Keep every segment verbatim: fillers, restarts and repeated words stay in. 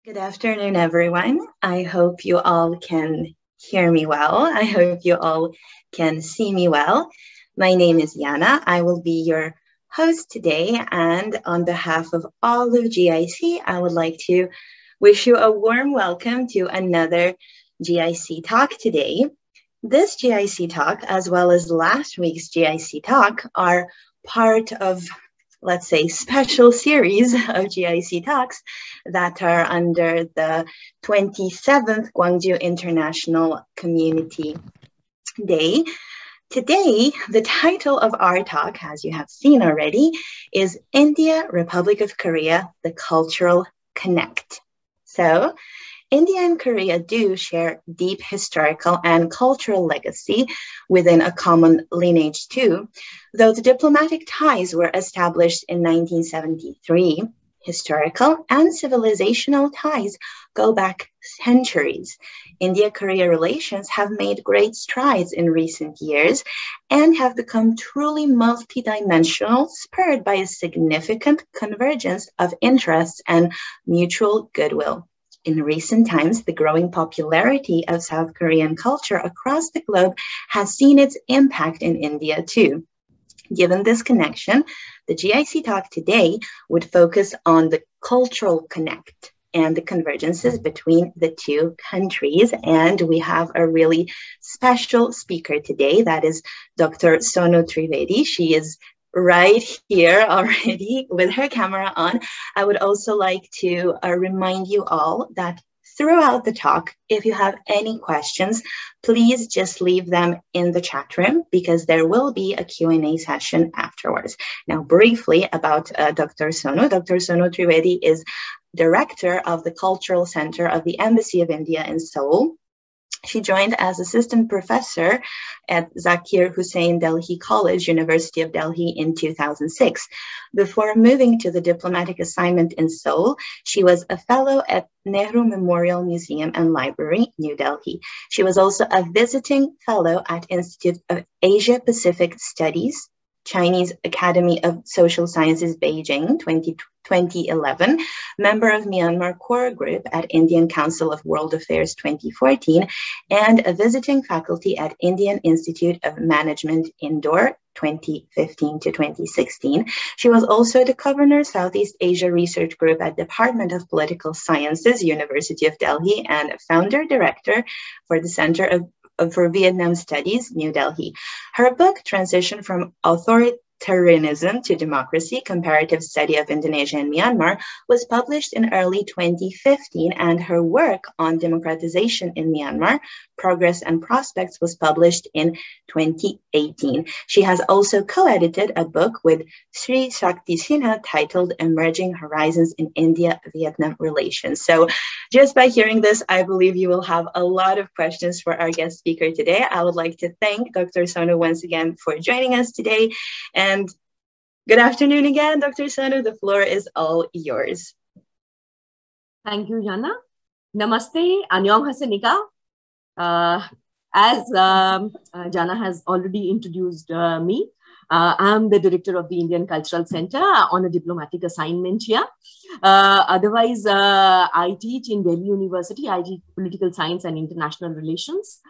Good afternoon, everyone. I hope you all can hear me well. I hope you all can see me well. My name is Yana. I will be your host today. And on behalf of all of G I C, I would like to wish you a warm welcome to another G I C talk today. This G I C talk, as well as last week's G I C talk, are part of, let's say, special series of G I C talks that are under the twenty-seventh Gwangju International Community Day. Today, the title of our talk, as you have seen already, is India, Republic of Korea, the Cultural Connect. So, India and Korea do share deep historical and cultural legacy within a common lineage too, though the diplomatic ties were established in nineteen seventy-three. Historical and civilizational ties go back centuries. India-Korea relations have made great strides in recent years and have become truly multidimensional, spurred by a significant convergence of interests and mutual goodwill. In recent times, the growing popularity of South Korean culture across the globe has seen its impact in India too. Given this connection, the G I C talk today would focus on the cultural connect and the convergences between the two countries. And we have a really special speaker today, that is Doctor Sonu Trivedi. She is right here already with her camera on. I would also like to uh, remind you all that throughout the talk, if you have any questions, please just leave them in the chat room because there will be a Q and A session afterwards. Now, briefly about uh, Doctor Sonu. Doctor Sonu Trivedi is director of the Cultural Center of the Embassy of India in Seoul. She joined as assistant professor at Zakir Hussain Delhi College, University of Delhi in two thousand six. Before moving to the diplomatic assignment in Seoul, she was a fellow at Nehru Memorial Museum and Library, New Delhi. She was also a visiting fellow at Institute of Asia Pacific Studies, Chinese Academy of Social Sciences, Beijing, twenty eleven, member of Myanmar Core Group at Indian Council of World Affairs twenty fourteen, and a visiting faculty at Indian Institute of Management, Indore, twenty fifteen to twenty sixteen. She was also the Governor, Southeast Asia Research Group at Department of Political Sciences, University of Delhi, and founder director for the Center of for Vietnam Studies, New Delhi. Her book, Transition from Authoritarianism to Democracy, Comparative Study of Indonesia and Myanmar, was published in early twenty fifteen, and her work on democratization in Myanmar, Progress and Prospects, was published in twenty eighteen. She has also co-edited a book with Sri Shakti Sinha titled Emerging Horizons in India-Vietnam Relations. So just by hearing this, I believe you will have a lot of questions for our guest speaker today. I would like to thank Doctor Sonu once again for joining us today. And good afternoon again, Doctor Sonu. The floor is all yours. Thank you, Yana. Namaste, Annyeonghaseyo. Uh, as um, uh, Jana has already introduced uh, me, uh, I'm the director of the Indian Cultural Center on a diplomatic assignment here. Uh, otherwise, uh, I teach in Delhi University. I teach political science and international relations.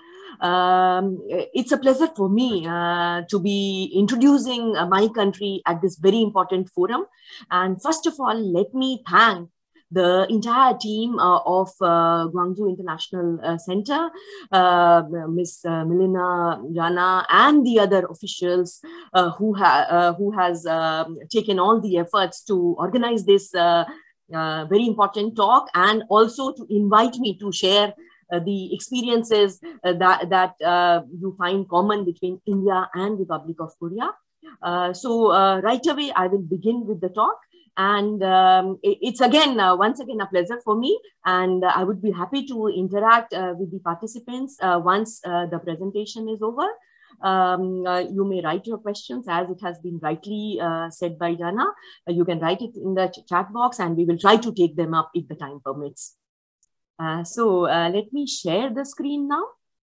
Um, it's a pleasure for me uh, to be introducing uh, my country at this very important forum. And first of all, let me thank the entire team uh, of uh, Gwangju International uh, Center, uh, Miss Uh, Milena, Jana, and the other officials uh, who, ha uh, who has um, taken all the efforts to organize this uh, uh, very important talk, and also to invite me to share uh, the experiences uh, that, that uh, you find common between India and Republic of Korea. Uh, so uh, right away, I will begin with the talk. And um, it, it's again, uh, once again, a pleasure for me. And uh, I would be happy to interact uh, with the participants uh, once uh, the presentation is over. Um, uh, you may write your questions as it has been rightly uh, said by Jana. Uh, you can write it in the ch chat box and we will try to take them up if the time permits. Uh, so uh, let me share the screen now.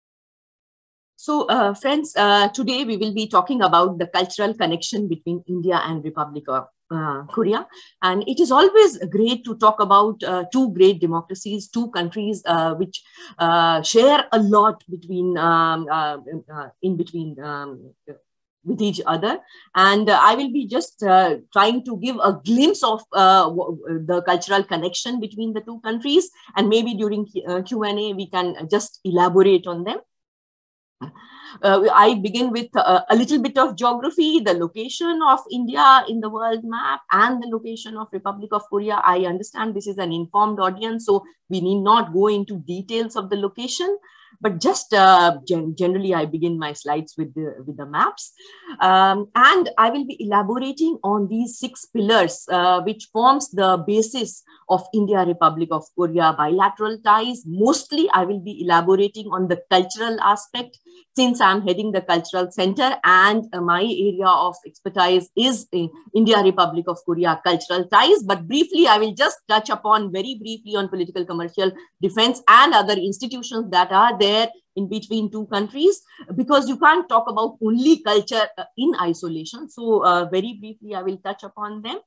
So uh, friends, uh, today we will be talking about the cultural connection between India and Republic of uh, Korea. And it is always great to talk about uh, two great democracies, two countries uh, which uh, share a lot between um, uh, uh, in between um, with each other. And uh, I will be just uh, trying to give a glimpse of uh, the cultural connection between the two countries, and maybe during uh, Q and A we can just elaborate on them. Uh, I begin with uh, a little bit of geography, the location of India in the world map and the location of Republic of Korea. I understand this is an informed audience, so we need not go into details of the location, but just uh, gen generally I begin my slides with the, with the maps. Um, and I will be elaborating on these six pillars, uh, which forms the basis of India Republic of Korea bilateral ties. Mostly I will be elaborating on the cultural aspect, since I'm heading the cultural center and uh, my area of expertise is in India Republic of Korea cultural ties. But briefly, I will just touch upon very briefly on political, commercial, defense and other institutions that are there in between two countries, because you can't talk about only culture uh, in isolation. So uh, very briefly, I will touch upon them.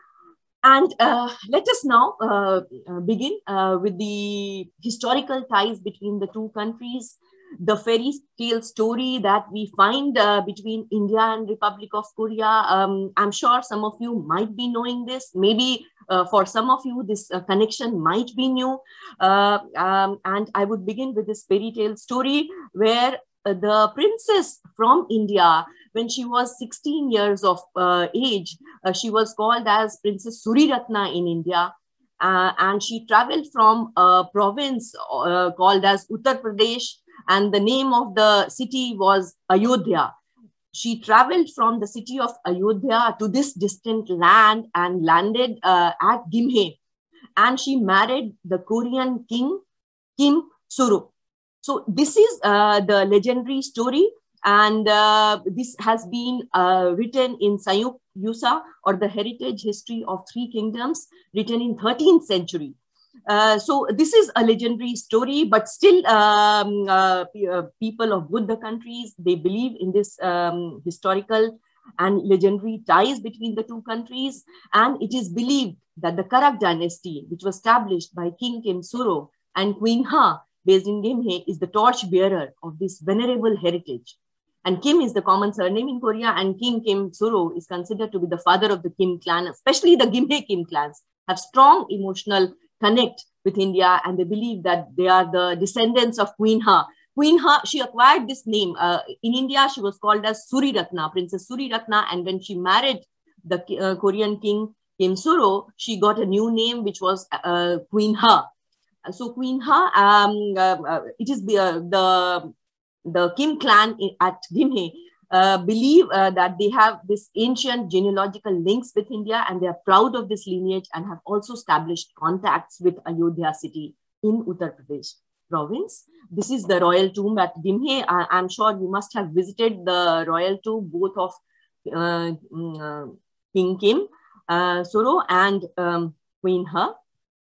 And uh, let us now uh, uh, begin uh, with the historical ties between the two countries. The fairy tale story that we find uh, between India and Republic of Korea. Um, I'm sure some of you might be knowing this. Maybe uh, for some of you, this uh, connection might be new. Uh, um, and I would begin with this fairy tale story where uh, the princess from India, when she was sixteen years of uh, age, uh, she was called as Princess Suriratna in India. Uh, and she traveled from a province uh, called as Uttar Pradesh, and the name of the city was Ayodhya. She traveled from the city of Ayodhya to this distant land and landed uh, at Gimhae. And she married the Korean king, Kim Suro. So this is uh, the legendary story. And uh, this has been uh, written in Sayuk Yusa, or the Heritage History of Three Kingdoms, written in thirteenth century. Uh, so this is a legendary story, but still um, uh, people of both the countries, they believe in this um, historical and legendary ties between the two countries. And it is believed that the Karak dynasty, which was established by King Kim Suro and Queen Ha, based in Gimhae, is the torch bearer of this venerable heritage. And Kim is the common surname in Korea, and King Kim Suro is considered to be the father of the Kim clan, especially the Gimhae Kim clans have strong emotional connect with India, and they believe that they are the descendants of Queen Ha. Queen Ha, she acquired this name. Uh, in India, she was called as Suriratna, Princess Suriratna, and when she married the uh, Korean king Kim Suro, she got a new name, which was uh, Queen Ha. So Queen Ha, um, uh, uh, it is uh, the the Kim clan at Gimhae uh, believe uh, that they have this ancient genealogical links with India, and they are proud of this lineage and have also established contacts with Ayodhya city in Uttar Pradesh province. This is the royal tomb at Gimhae. I am sure you must have visited the royal tomb, both of uh, uh, King Kim uh, Suro and um, Queen Ha.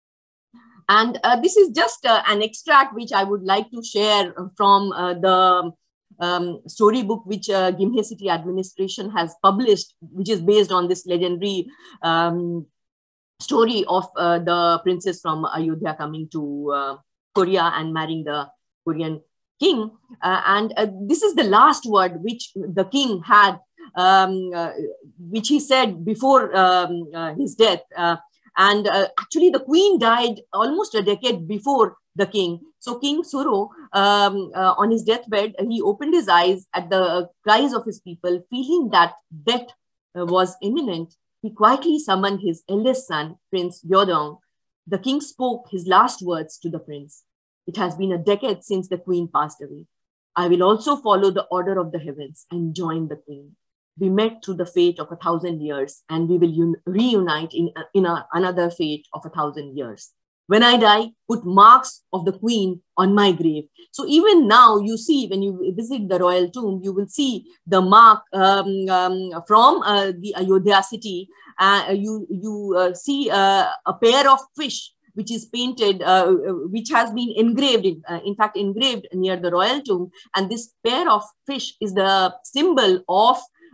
And uh, this is just uh, an extract which I would like to share from uh, the um, storybook which uh, Gimhae City Administration has published, which is based on this legendary um, story of uh, the princess from Ayodhya coming to uh, Korea and marrying the Korean king. Uh, and uh, this is the last word which the king had, um, uh, which he said before um, uh, his death. Uh, And uh, actually, the queen died almost a decade before the king. So King Suro, um, uh, on his deathbed, he opened his eyes at the cries of his people, feeling that death uh, was imminent. He quietly summoned his eldest son, Prince Yodong. The king spoke his last words to the prince. It has been a decade since the queen passed away. I will also follow the order of the heavens and join the queen. We met through the fate of a thousand years, and we will reunite in, in a, another fate of a thousand years. When I die, put marks of the queen on my grave. So even now, you see, when you visit the royal tomb, you will see the mark um, um, from uh, the Ayodhya city. Uh, you you uh, see uh, a pair of fish, which is painted, uh, which has been engraved, in, uh, in fact, engraved near the royal tomb. And this pair of fish is the symbol of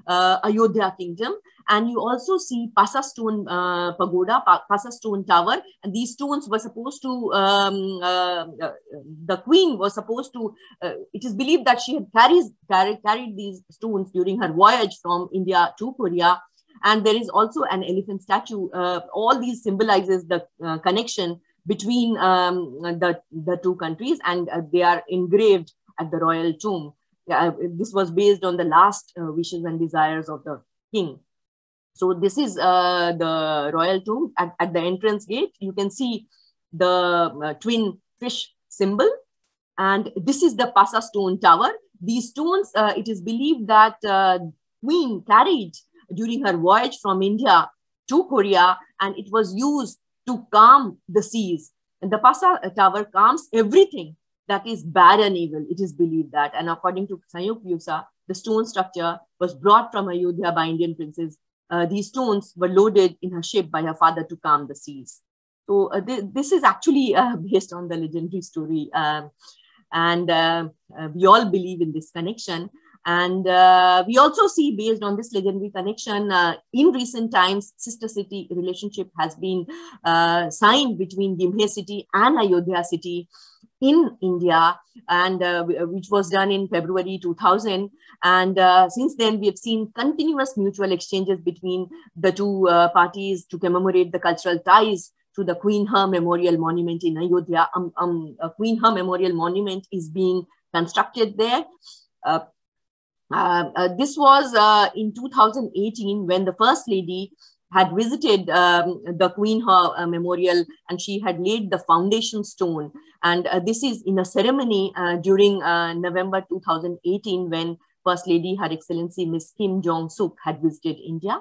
uh, Ayodhya kingdom. And you also see Pasa stone uh, pagoda, pa Pasa stone tower. And these stones were supposed to, um, uh, uh, the queen was supposed to, uh, it is believed that she had carried, carried, carried these stones during her voyage from India to Korea. And there is also an elephant statue. Uh, all these symbolizes the uh, connection between um, the, the two countries, and uh, they are engraved at the royal tomb. Uh, this was based on the last uh, wishes and desires of the king. So this is uh, the royal tomb. At, at the entrance gate, you can see the uh, twin fish symbol. And this is the Pasa stone tower. These stones, uh, it is believed that uh, queen carried during her voyage from India to Korea, and it was used to calm the seas. And the Pasa tower calms everything that is bad and evil, it is believed that. And according to Sanyuk Yusa, the stone structure was brought from Ayodhya by Indian princes. Uh, these stones were loaded in her ship by her father to calm the seas. So uh, th this is actually uh, based on the legendary story. Um, and uh, uh, we all believe in this connection. And uh, we also see, based on this legendary connection, uh, in recent times, sister city relationship has been uh, signed between Gimhe city and Ayodhya city in India, and uh, which was done in February two thousand. And uh, since then, we have seen continuous mutual exchanges between the two uh, parties to commemorate the cultural ties to the Queen Her Memorial Monument in Ayodhya. Um, um, a Queen Her Memorial Monument is being constructed there. Uh, uh, uh, this was uh, in two thousand eighteen when the First Lady had visited um, the Queen Her uh, Memorial, and she had laid the foundation stone. And uh, this is in a ceremony uh, during uh, November two thousand eighteen when First Lady, Her Excellency Miss Kim Jong-suk, had visited India.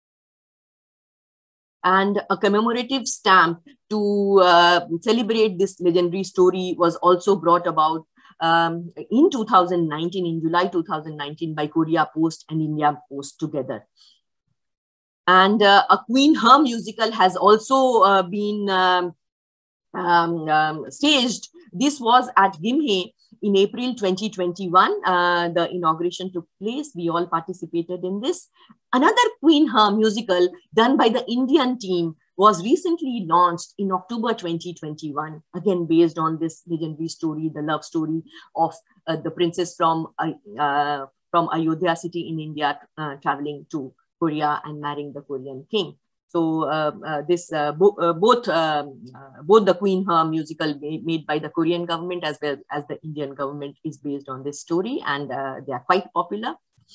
And a commemorative stamp to uh, celebrate this legendary story was also brought about um, in two thousand nineteen, in July two thousand nineteen, by Korea Post and India Post together. And uh, a Queen Her musical has also uh, been um, um, um, staged. This was at Gimhe in April twenty twenty-one. Uh, the inauguration took place. We all participated in this. Another Queen Her musical done by the Indian team was recently launched in October twenty twenty-one, again based on this legendary story, the love story of uh, the princess from, uh, from Ayodhya city in India uh, traveling to Korea and marrying the Korean king. So uh, uh, this uh, bo uh, both um, uh, both the Queen Her musical made by the Korean government as well as the Indian government is based on this story, and uh, they are quite popular.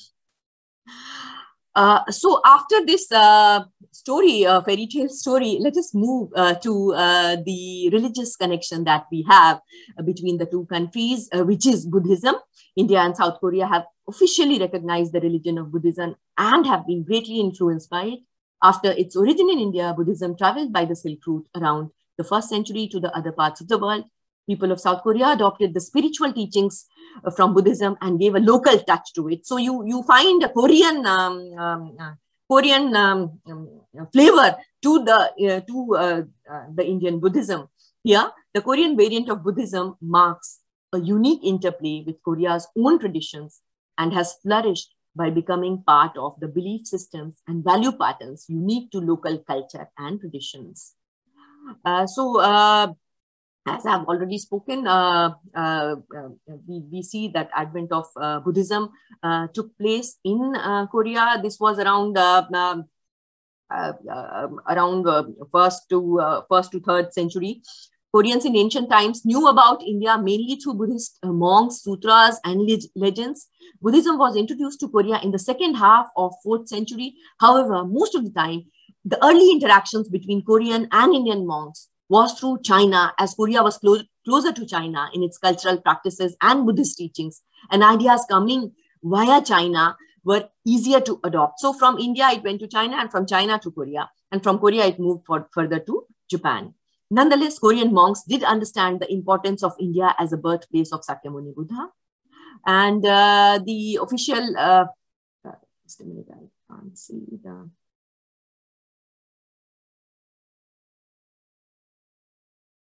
Uh, so after this uh, story, uh, fairy tale story, let us move uh, to uh, the religious connection that we have uh, between the two countries, uh, which is Buddhism. India and South Korea have officially recognized the religion of Buddhism and have been greatly influenced by it. After its origin in India, Buddhism traveled by the Silk Route around the first century to the other parts of the world. People of South Korea adopted the spiritual teachings uh, from Buddhism and gave a local touch to it. So you, you find a Korean, um, um, uh, Korean um, um, flavor to the, uh, to, uh, uh, the Indian Buddhism. Here, the Korean variant of Buddhism marks a unique interplay with Korea's own traditions and has flourished by becoming part of the belief systems and value patterns unique to local culture and traditions. Uh, so, uh, as I've already spoken, uh, uh, uh, we, we see that advent of uh, Buddhism uh, took place in uh, Korea. This was around uh, um, uh, uh, around uh, first to uh, first to third century. Koreans in ancient times knew about India mainly through Buddhist uh, monks, sutras, and leg legends. Buddhism was introduced to Korea in the second half of fourth century. However, most of the time, the early interactions between Korean and Indian monks was through China, as Korea was close, closer to China in its cultural practices and Buddhist teachings, and ideas coming via China were easier to adopt. So from India, it went to China, and from China to Korea, and from Korea, it moved for, further to Japan. Nonetheless, Korean monks did understand the importance of India as a birthplace of Sakyamuni Buddha. And uh, the official, uh, just a minute, I can't see the,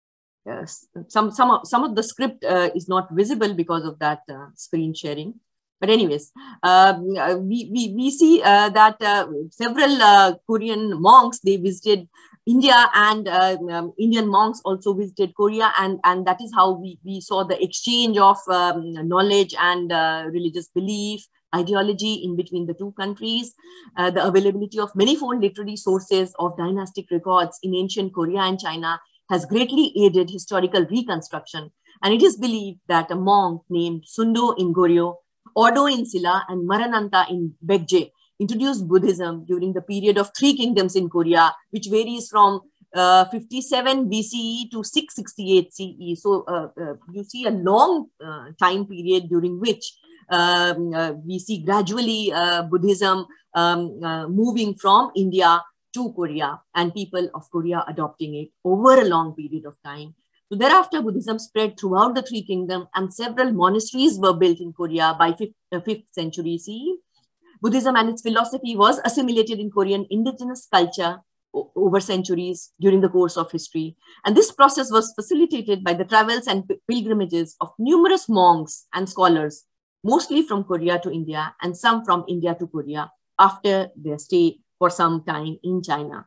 yes, some, some, of, some of the script uh, is not visible because of that uh, screen sharing. But anyways, uh, we, we, we see uh, that uh, several uh, Korean monks, they visited India, and uh, um, Indian monks also visited Korea. And, and that is how we, we saw the exchange of um, knowledge and uh, religious belief, ideology in between the two countries. Uh, the availability of manifold literary sources of dynastic records in ancient Korea and China has greatly aided historical reconstruction. And it is believed that a monk named Sundo in Goryeo, Odo in Silla, and Marananta in Baekje introduced Buddhism during the period of three kingdoms in Korea, which varies from uh, fifty-seven B C E to six sixty-eight C E. So uh, uh, you see a long uh, time period during which um, uh, we see gradually uh, Buddhism um, uh, moving from India to Korea, and people of Korea adopting it over a long period of time. So thereafter, Buddhism spread throughout the three kingdoms, and several monasteries were built in Korea by fifth, uh, fifth century C E. Buddhism and its philosophy was assimilated in Korean indigenous culture over centuries during the course of history. And this process was facilitated by the travels and pilgrimages of numerous monks and scholars, mostly from Korea to India and some from India to Korea after their stay for some time in China.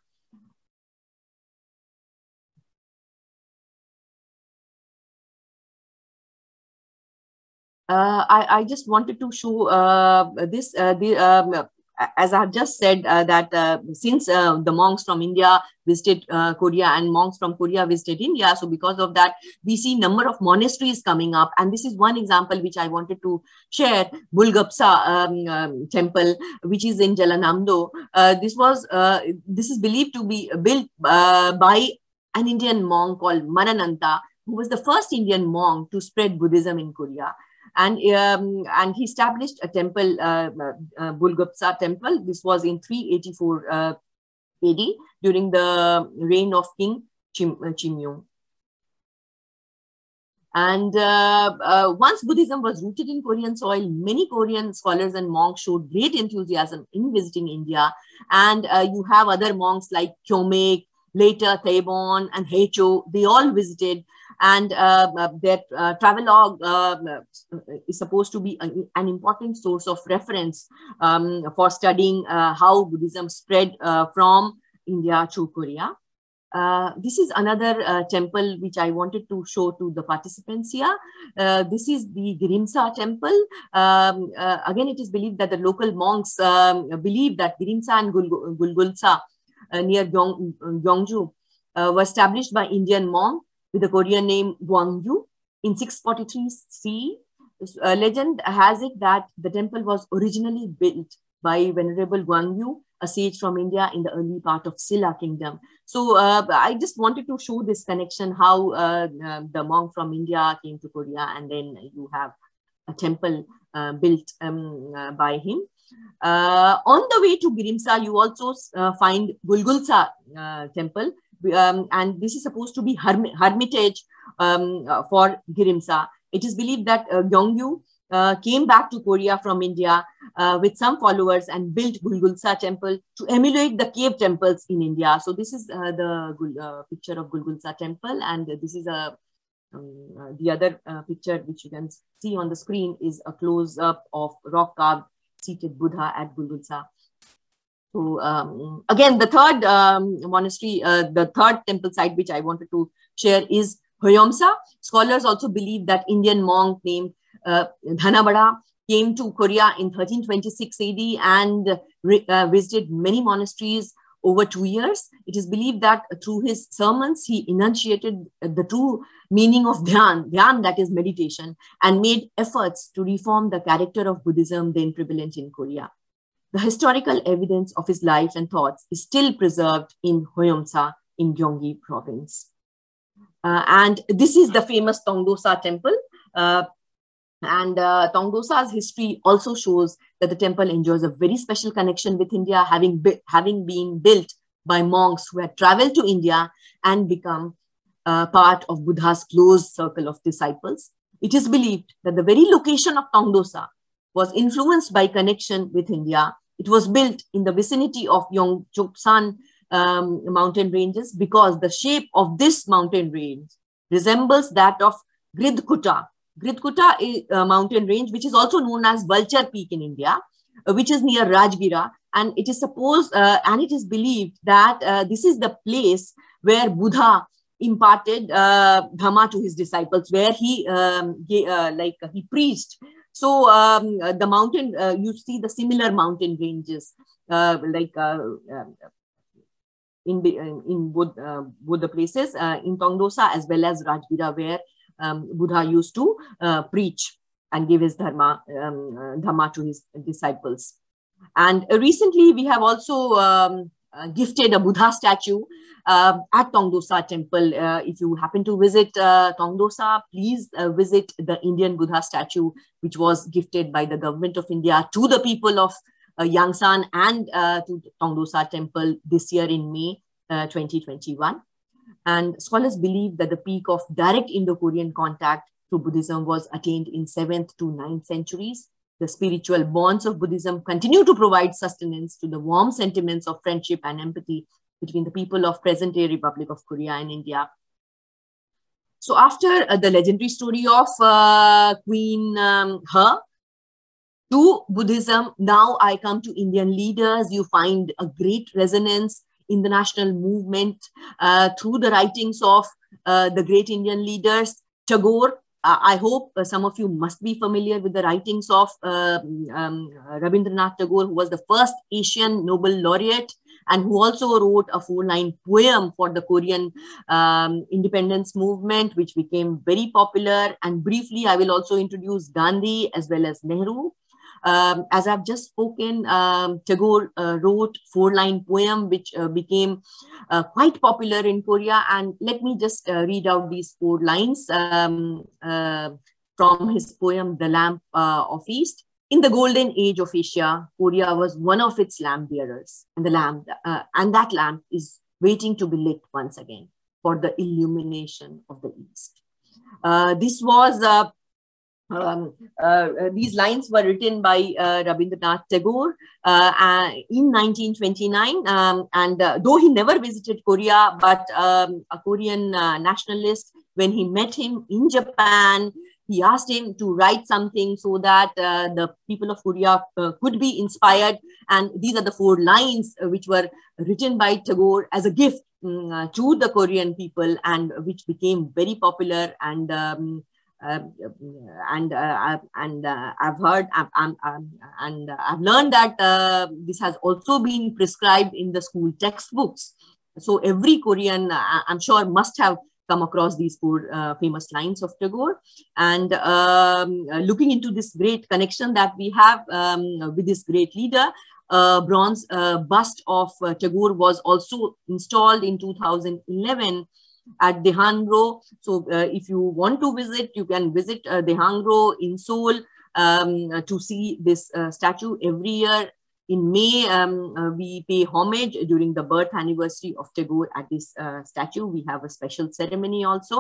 Uh, I, I just wanted to show uh, this, uh, the, um, as I have just said, uh, that uh, since uh, the monks from India visited uh, Korea and monks from Korea visited India, so because of that, we see number of monasteries coming up. And this is one example which I wanted to share, Bulgapsa um, um, temple, which is in Jalanamdo. Uh, this was, uh, this is believed to be built uh, by an Indian monk called Marananta, who was the first Indian monk to spread Buddhism in Korea. And, um, and he established a temple, uh, uh, Bulgapsa temple. This was in three eighty-four uh, A D during the reign of King Chim, uh, Chimyung. And uh, uh, once Buddhism was rooted in Korean soil, many Korean scholars and monks showed great enthusiasm in visiting India. And uh, you have other monks like Kyomek, later Taebon and Haecho, they all visited. And uh, their uh, travelogue uh, is supposed to be a, an important source of reference um, for studying uh, how Buddhism spread uh, from India to Korea. Uh, this is another uh, temple which I wanted to show to the participants here. Uh, this is the Girimsa temple. Um, uh, again, it is believed that the local monks um, believe that Girimsa and Gul Gulgulsa uh, near Gyeong Gyeongju uh, were established by Indian monks with the Korean name Gwangju in six forty-three C E. Uh, legend has it that the temple was originally built by Venerable Gwangju, a sage from India in the early part of Silla kingdom. So uh, I just wanted to show this connection, how uh, uh, the monk from India came to Korea, and then you have a temple uh, built um, uh, by him. Uh, on the way to Girimsa, you also uh, find Gulgulsa uh, temple. Um, and this is supposed to be herm hermitage um, uh, for Girimsa. It is believed that uh, Gyeongju uh, came back to Korea from India uh, with some followers and built Gulgulsa temple to emulate the cave temples in India. So this is uh, the uh, picture of Gulgulsa temple, and this is a um, uh, the other uh, picture which you can see on the screen is a close-up of rock-carved seated Buddha at Gulgulsa. So um, again, the third um, monastery, uh, the third temple site which I wanted to share is Hoyeomsa. Scholars also believe that Indian monk named uh, Dhanabada came to Korea in thirteen twenty-six A D and uh, visited many monasteries over two years. It is believed that through his sermons, he enunciated the true meaning of dhyan, dhyan that is meditation, and made efforts to reform the character of Buddhism then prevalent in Korea. The historical evidence of his life and thoughts is still preserved in Hoyeomsa in Gyeonggi province. Uh, and this is the famous Tongdosa temple. Uh, and uh, Tongdosa's history also shows that the temple enjoys a very special connection with India, having, be having been built by monks who had traveled to India and become uh, part of Buddha's close circle of disciples. It is believed that the very location of Tongdosa was influenced by connection with India. It was built in the vicinity of Yeongchoksan um, mountain ranges because the shape of this mountain range resembles that of Gridkuta, Gritkuta is a mountain range, which is also known as Vulture Peak in India, uh, which is near Rajgira. And it is supposed, uh, and it is believed that uh, this is the place where Buddha imparted uh, Dhamma to his disciples, where he, um, gave, uh, like, uh, he preached. So um, uh, the mountain, uh, you see the similar mountain ranges, uh, like uh, uh, in the in both uh, both the places, uh, in Tongdosa as well as Rajgira, where um, Buddha used to uh, preach and give his dharma um, uh, dhamma to his disciples. And uh, recently, we have also um, uh, gifted a Buddha statue uh, at Tongdosa temple. Uh, if you happen to visit uh, Tongdosa, please uh, visit the Indian Buddha statue, which was gifted by the government of India to the people of uh, Yangsan and uh, to Tongdosa temple this year in May uh, twenty twenty-one. And scholars believe that the peak of direct Indo-Korean contact through Buddhism was attained in seventh to ninth centuries. The spiritual bonds of Buddhism continue to provide sustenance to the warm sentiments of friendship and empathy between the people of present-day Republic of Korea and India. So after uh, the legendary story of uh, Queen um, He to Buddhism, now I come to Indian leaders. You find a great resonance in the national movement uh, through the writings of uh, the great Indian leaders. Tagore, uh, I hope uh, some of you must be familiar with the writings of uh, um, Rabindranath Tagore, who was the first Asian Nobel laureate and who also wrote a four-line poem for the Korean um, independence movement, which became very popular. And briefly, I will also introduce Gandhi as well as Nehru. Um, as I've just spoken, um, Tagore uh, wrote four-line poem, which uh, became uh, quite popular in Korea. And let me just uh, read out these four lines um, uh, from his poem, The Lamp uh, of East. In the golden age of Asia, Korea was one of its lamp bearers, and the lamp, uh, and that lamp is waiting to be lit once again for the illumination of the East. Uh, this was uh, Um, uh, these lines were written by uh, Rabindranath Tagore uh, uh, in nineteen twenty-nine. Um, and uh, though he never visited Korea, but um, a Korean uh, nationalist, when he met him in Japan, he asked him to write something so that uh, the people of Korea uh, could be inspired. And these are the four lines uh, which were written by Tagore as a gift um, uh, to the Korean people, and which became very popular. And um, Uh, and uh, and uh, I've heard um, um, um, and uh, I've learned that uh, this has also been prescribed in the school textbooks. So every Korean, uh, I'm sure, must have come across these four uh, famous lines of Tagore. And um, looking into this great connection that we have um, with this great leader, a uh, bronze uh, bust of uh, Tagore was also installed in two thousand eleven at Daehangro. So uh, if you want to visit, you can visit uh, Daehangro in Seoul um, to see this uh, statue. Every year in May, um, uh, we pay homage during the birth anniversary of Tagore at this uh, statue. We have a special ceremony also.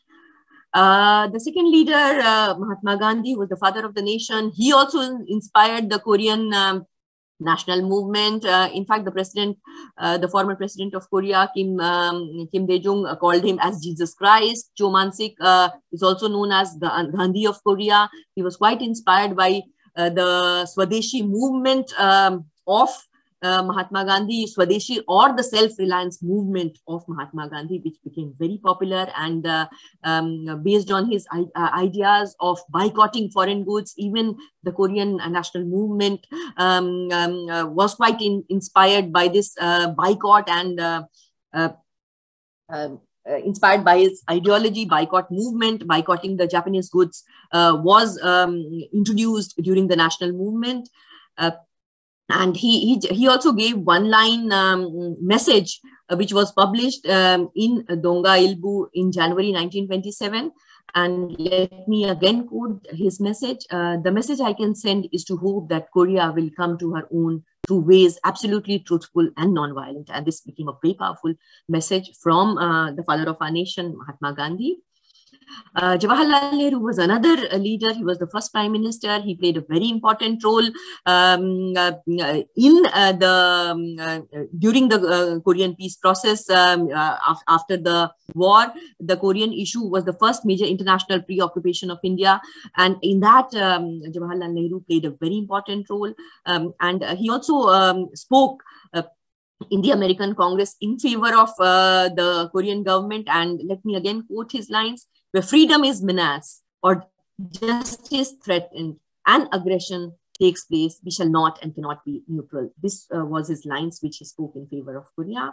Uh, the second leader, uh, Mahatma Gandhi, was the father of the nation. He also inspired the Korean um, national movement. Uh, in fact, the president, uh, the former president of Korea, Kim um, Kim Dae-jung, uh, called him as Jesus Christ. Cho Man-sik uh, is also known as the Gandhi of Korea. He was quite inspired by uh, the Swadeshi movement um, of uh, Mahatma Gandhi, Swadeshi, or the self-reliance movement of Mahatma Gandhi, which became very popular. And uh, um, based on his uh, ideas of boycotting foreign goods, even the Korean national movement um, um, uh, was quite in, inspired by this uh, boycott and uh, uh, uh, uh, inspired by his ideology. Boycott movement, boycotting the Japanese goods uh, was um, introduced during the national movement. Uh, And he, he, he also gave one line um, message, uh, which was published um, in Donga Ilbo in January nineteen twenty-seven. And let me again quote his message. Uh, the message I can send is to hope that Korea will come to her own through ways absolutely truthful and non-violent. And this became a very powerful message from uh, the father of our nation, Mahatma Gandhi. Uh, Jawaharlal Nehru was another uh, leader. He was the first prime minister. He played a very important role um, uh, in uh, the um, uh, during the uh, Korean peace process. Um, uh, after the war, the Korean issue was the first major international preoccupation of India, and in that um, Jawaharlal Nehru played a very important role. Um, and uh, he also um, spoke Uh, in the American Congress in favor of uh, the Korean government. And let me again quote his lines: where freedom is menaced or justice threatened and aggression takes place, we shall not and cannot be neutral. This uh, was his lines which he spoke in favor of Korea.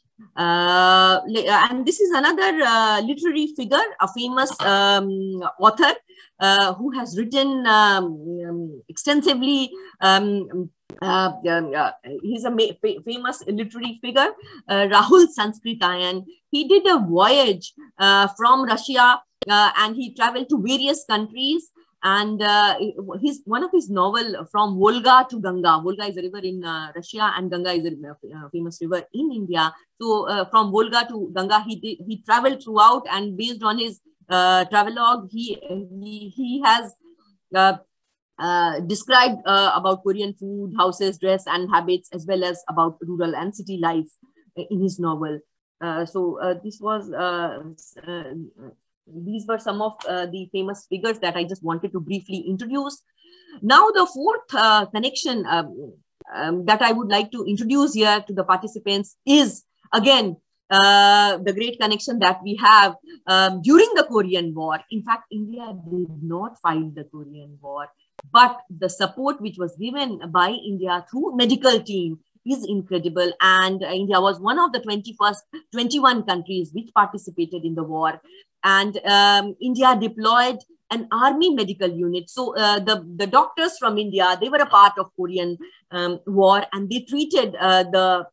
Uh, and this is another uh, literary figure, a famous um, author uh, who has written um, um, extensively. Um, uh, uh, he's a famous literary figure, uh, Rahul Sanskritayan. He did a voyage uh, from Russia uh, and he traveled to various countries. And uh, his one of his novel, From Volga to Ganga. Volga is a river in uh, Russia, and Ganga is a uh, famous river in India. So uh, from Volga to Ganga, he did, he traveled throughout, and based on his uh, travelogue, he he he has uh, uh, described uh, about Korean food, houses, dress, and habits, as well as about rural and city life in his novel. Uh, so uh, this was. Uh, uh, These were some of uh, the famous figures that I just wanted to briefly introduce. Now, the fourth uh, connection um, um, that I would like to introduce here to the participants is, again, uh, the great connection that we have um, during the Korean War. In fact, India did not fight the Korean War, but the support which was given by India through medical team is incredible. And uh, India was one of the twenty-first, twenty-one countries which participated in the war. And um, India deployed an army medical unit. So uh, the, the doctors from India, they were a part of Korean um, war, and they treated uh, the,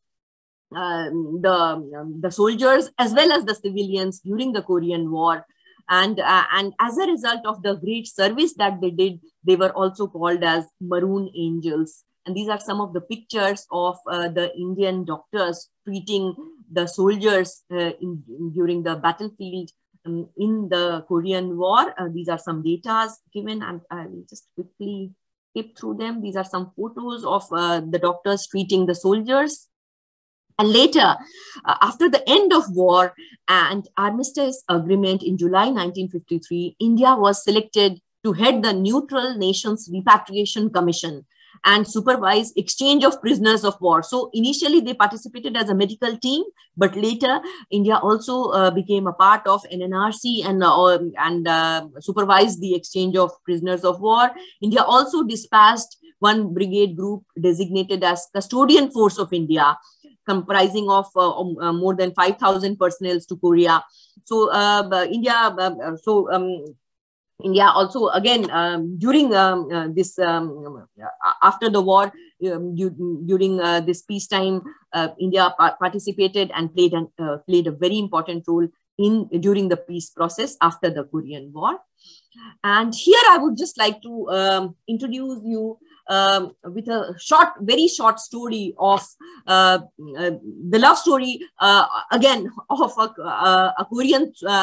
uh, the, um, the soldiers as well as the civilians during the Korean War. And, uh, and as a result of the great service that they did, they were also called as Maroon Angels. And these are some of the pictures of uh, the Indian doctors treating the soldiers uh, in, in, during the battlefield. Um, in the Korean War. Uh, these are some data given, and I will just quickly skip through them. These are some photos of uh, the doctors treating the soldiers. And later, uh, after the end of war and armistice agreement in July nineteen fifty-three, India was selected to head the Neutral Nations Repatriation Commission and supervise exchange of prisoners of war. So initially they participated as a medical team, but later India also uh, became a part of N N R C and, uh, and uh, supervised the exchange of prisoners of war. India also dispatched one brigade group designated as Custodian Force of India, comprising of uh, uh, more than five thousand personnel to Korea. So uh, India, uh, so um, India also, again, um, during um, uh, this, um, after the war, um, during uh, this peacetime, uh, India pa participated and played, an, uh, played a very important role in during the peace process after the Korean War. And here I would just like to um, introduce you um, with a short, very short story of uh, uh, the love story, uh, again, of a, uh, a Korean, uh,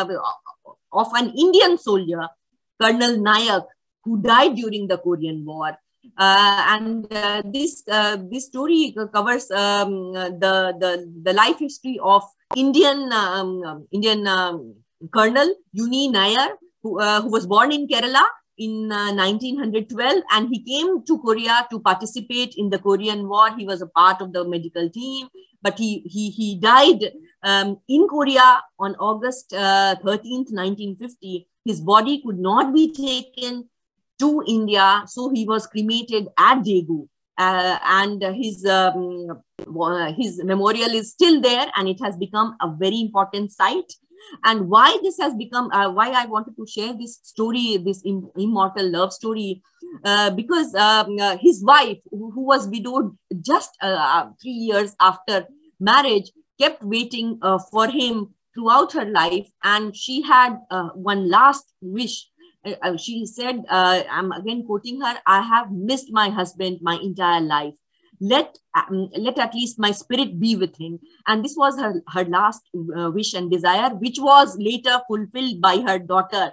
of an Indian soldier, Colonel Nayak, who died during the Korean War. Uh, and uh, this uh, this story covers um, the, the the life history of Indian um, Indian um, Colonel Uni Nair, who, uh, who was born in Kerala in uh, nineteen twelve, and he came to Korea to participate in the Korean War. He was a part of the medical team, but he he he died um, in Korea on August thirteenth, nineteen fifty. His body could not be taken to India, so he was cremated at Daegu. Uh, and his, um, his memorial is still there, and it has become a very important site. And why this has become, uh, why I wanted to share this story, this im immortal love story, uh, because um, uh, his wife, who, who was widowed just uh, three years after marriage, kept waiting uh, for him throughout her life, and she had uh, one last wish. Uh, she said, uh, I'm again quoting her, "I have missed my husband my entire life." let um, let at least my spirit be with him. And this was her, her last uh, wish and desire, which was later fulfilled by her daughter.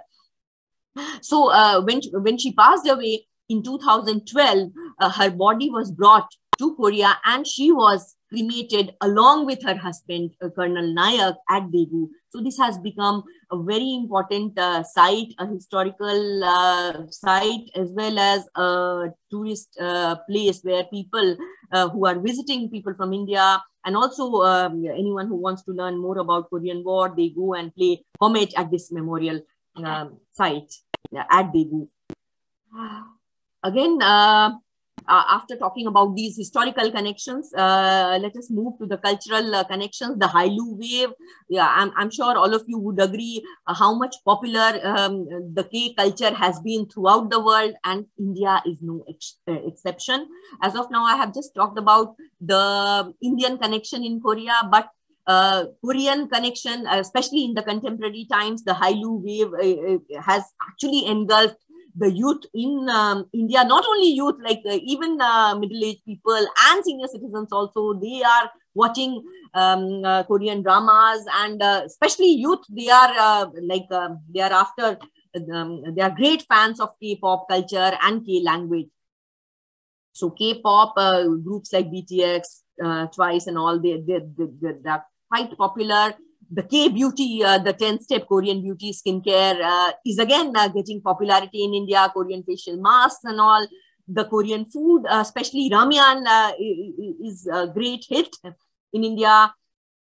So uh, when, when she passed away in two thousand twelve, uh, her body was brought to Korea and she was cremated along with her husband, uh, Colonel Nayak, at Daegu. So this has become a very important uh, site, a historical uh, site, as well as a tourist uh, place where people uh, who are visiting, people from India, and also um, anyone who wants to learn more about Korean War, they go and pay homage at this memorial um, site uh, at Daegu. Again, uh, Uh, after talking about these historical connections, uh, let us move to the cultural uh, connections, the Hailu wave. Yeah, I'm, I'm sure all of you would agree uh, how much popular um, the K culture has been throughout the world, and India is no ex uh, exception. As of now, I have just talked about the Indian connection in Korea, but uh, Korean connection, uh, especially in the contemporary times, the Hailu wave uh, has actually engulfed the youth in um, India. Not only youth, like uh, even uh, middle-aged people and senior citizens also, they are watching um, uh, Korean dramas, and uh, especially youth, they are uh, like, uh, they are after, um, they are great fans of K-pop culture and K-language. So K-pop uh, groups like B T S, uh, Twice and all, they, they, they, they, they are quite popular. The K-beauty, uh, the ten-step Korean beauty skincare uh, is again uh, getting popularity in India, Korean facial masks and all. The Korean food, uh, especially ramyeon, uh, is a great hit in India.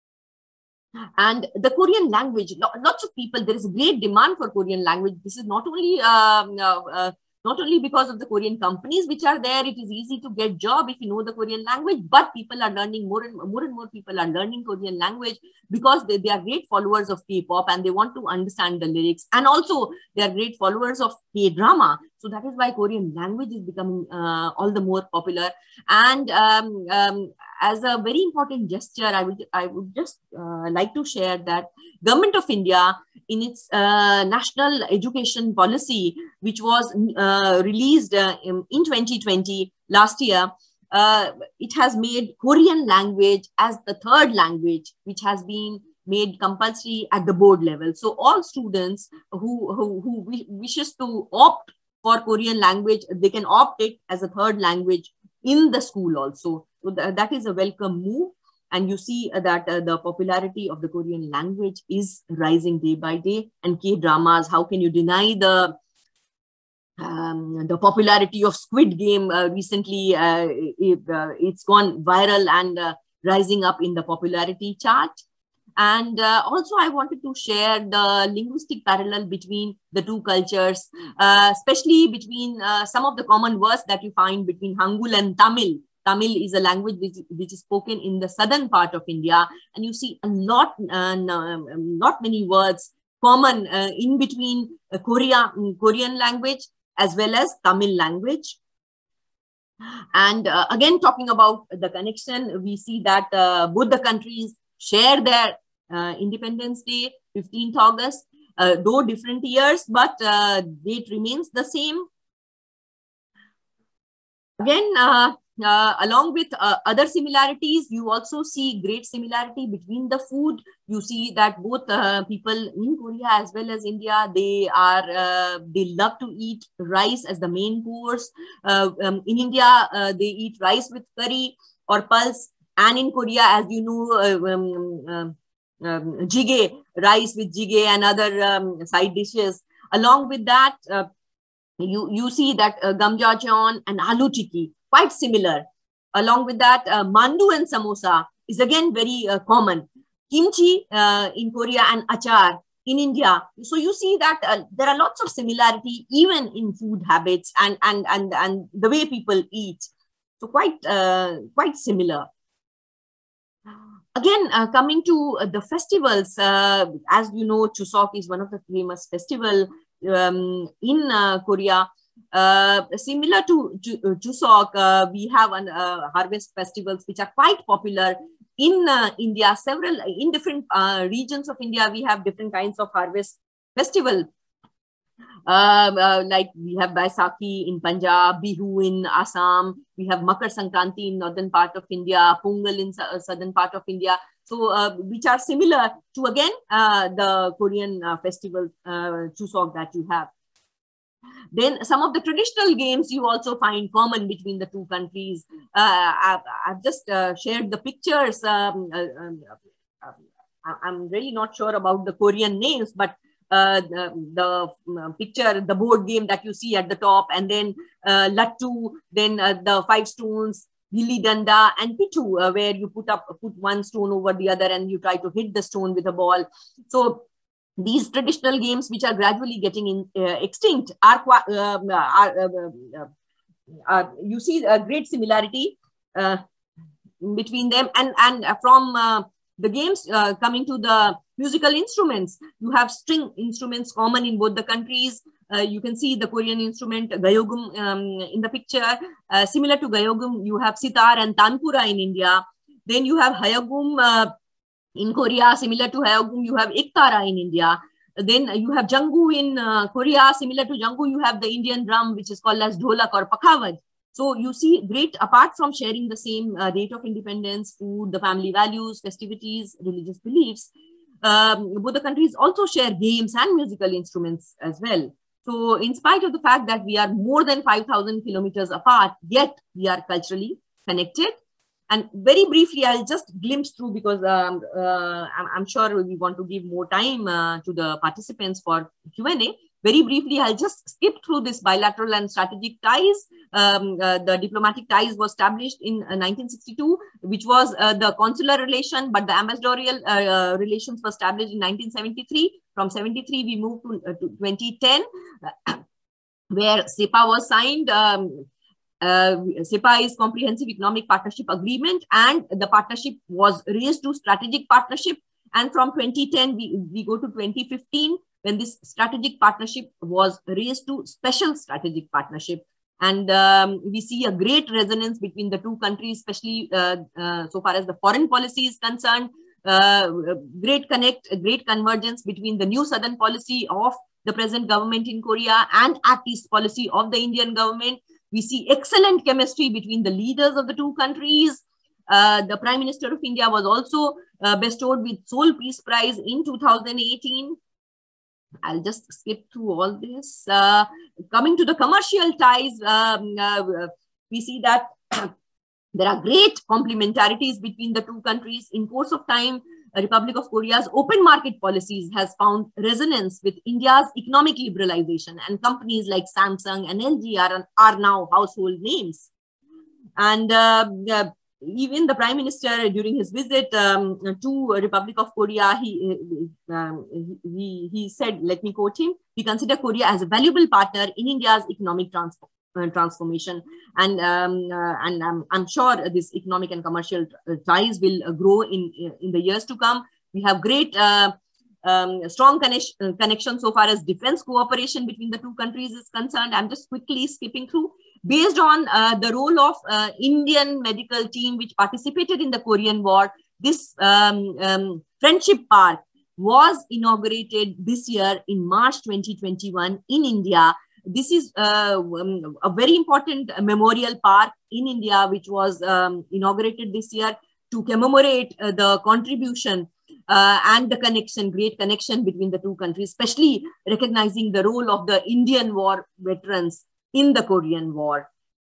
And the Korean language, lots of people, there is a great demand for Korean language. This is not only um, uh, uh, not only because of the Korean companies which are there, it is easy to get job if you know the Korean language, but people are learning, more and more and more people are learning Korean language because they, they are great followers of K-pop and they want to understand the lyrics. And also they are great followers of K-drama. So that is why Korean language is becoming uh, all the more popular. And um, um, as a very important gesture, I would, I would just uh, like to share that Government of India, in its uh, national education policy, which was uh, released uh, in, in twenty twenty, last year, uh, it has made Korean language as the third language, which has been made compulsory at the board level. So all students who, who, who wishes to opt for Korean language, they can opt it as a third language in the school also. So th that is a welcome move. And you see uh, that uh, the popularity of the Korean language is rising day by day. And K-dramas, how can you deny the um, the popularity of Squid Game? Uh, recently, uh, it, uh, it's gone viral and uh, rising up in the popularity chart. And uh, also, I wanted to share the linguistic parallel between the two cultures, uh, especially between uh, some of the common words that you find between Hangul and Tamil. Tamil is a language which, which is spoken in the southern part of India, and you see a lot, uh, not many words common uh, in between uh, Korea, Korean language as well as Tamil language. And uh, again, talking about the connection, we see that uh, both the countries share their uh, Independence Day, fifteenth August, uh, though different years, but uh, date remains the same. Again, uh, uh, along with uh, other similarities, you also see great similarity between the food. You see that both uh, people in Korea as well as India, they are uh, they love to eat rice as the main course. Uh, um, in India, uh, they eat rice with curry or pulse, and in Korea, as you know, uh, um, um, um, jjigae, rice with jjigae and other um, side dishes. Along with that, uh, You, you see that uh, gamjacheon and aloo tikki, quite similar. Along with that, uh, mandu and samosa is again very uh, common. Kimchi uh, in Korea and achar in India. So you see that uh, there are lots of similarity even in food habits and, and, and, and the way people eat. So quite, uh, quite similar. Again, uh, coming to uh, the festivals, uh, as you know, Chuseok is one of the famous festivals um, in uh, Korea. Uh, similar to Chuseok, uh, we have an, uh, harvest festivals which are quite popular in uh, India. Several, in different uh, regions of India, we have different kinds of harvest festival. Uh, uh, like we have Baisakhi in Punjab, Bihu in Assam, we have Makar Sankranti in northern part of India, Pongal in uh, southern part of India. So, uh, which are similar to, again, uh, the Korean uh, festival, uh, Chuseok, that you have. Then some of the traditional games you also find common between the two countries. Uh, I've, I've just uh, shared the pictures. Um, uh, um, uh, I'm really not sure about the Korean names, but uh, the, the uh, picture, the board game that you see at the top, and then uh, Lattu, then uh, the five stones, Gilli Danda, and Pitu, uh, where you put up put one stone over the other and you try to hit the stone with a ball. So these traditional games, which are gradually getting in, uh, extinct, are, uh, are uh, uh, uh, you see a great similarity uh, between them. And and from uh, the games uh, coming to the musical instruments, you have string instruments common in both the countries. Uh, you can see the Korean instrument Gayogum um, in the picture. Uh, similar to Gayogum, you have sitar and tanpura in India. Then you have Hayagum uh, in Korea. Similar to Hayagum, you have Ektara in India. Then you have Jangu in uh, Korea. Similar to Jangu, you have the Indian drum, which is called as Dholak or Pakhavaj. So you see, great, apart from sharing the same uh, date of independence, food, the family values, festivities, religious beliefs, um, both the countries also share games and musical instruments as well. So in spite of the fact that we are more than five thousand kilometers apart, yet we are culturally connected. And very briefly, I'll just glimpse through, because um, uh, I'm, I'm sure we want to give more time uh, to the participants for Q and A. Very briefly, I'll just skip through this bilateral and strategic ties. Um, uh, the diplomatic ties was established in uh, nineteen sixty-two, which was uh, the consular relation, but the ambassadorial uh, uh, relations were established in nineteen seventy-three. From seventy-three, we moved to, uh, to twenty ten, uh, where S E P A was signed. Um, uh, S E P A is Comprehensive Economic Partnership Agreement, and the partnership was raised to strategic partnership. And from twenty ten, we, we go to twenty fifteen, when this strategic partnership was raised to special strategic partnership. And um, we see a great resonance between the two countries, especially uh, uh, so far as the foreign policy is concerned. Uh, great connect, great convergence between the new Southern policy of the present government in Korea and Act East policy of the Indian government. We see excellent chemistry between the leaders of the two countries. Uh, the Prime Minister of India was also uh, bestowed with Seoul Peace Prize in two thousand eighteen. I'll just skip through all this. Uh, coming to the commercial ties, um, uh, we see that there are great complementarities between the two countries. In course of time, the Republic of Korea's open market policies has found resonance with India's economic liberalization, and companies like Samsung and L G are, are now household names. And uh, uh, even the Prime Minister, during his visit um, to Republic of Korea, he, um, he, he said, let me quote him, "We consider Korea as a valuable partner in India's economic transform, uh, transformation." And, um, uh, and um, I'm sure this economic and commercial ties will uh, grow in, in the years to come. We have great uh, um, strong connection, connection so far as defense cooperation between the two countries is concerned. I'm just quickly skipping through. Based on uh, the role of uh, Indian medical team which participated in the Korean War, this um, um, Friendship Park was inaugurated this year in March twenty twenty-one in India. This is uh, um, a very important memorial park in India, which was um, inaugurated this year to commemorate uh, the contribution uh, and the connection, great connection between the two countries, especially recognizing the role of the Indian war veterans in the Korean War.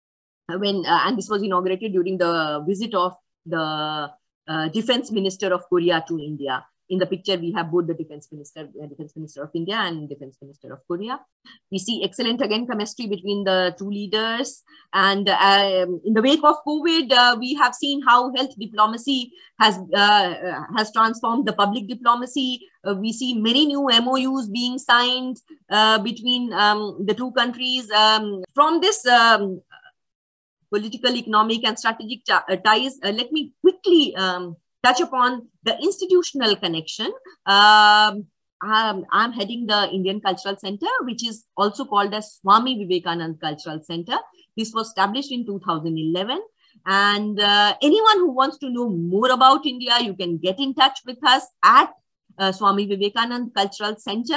When uh, and this was inaugurated during the visit of the uh, Defense Minister of Korea to India. In the picture, we have both the Defense Minister, uh, Defense Minister of India and Defense Minister of Korea. We see excellent, again, chemistry between the two leaders. And uh, in the wake of COVID, uh, we have seen how health diplomacy has, uh, has transformed the public diplomacy. Uh, we see many new M O Us being signed uh, between um, the two countries. Um, from this um, political, economic, and strategic ties, uh, let me quickly um, touch upon the institutional connection. Um, I'm, I'm heading the Indian Cultural Center, which is also called as Swami Vivekananda Cultural Center. This was established in two thousand eleven. And uh, anyone who wants to know more about India, you can get in touch with us at uh, Swami Vivekananda Cultural Center.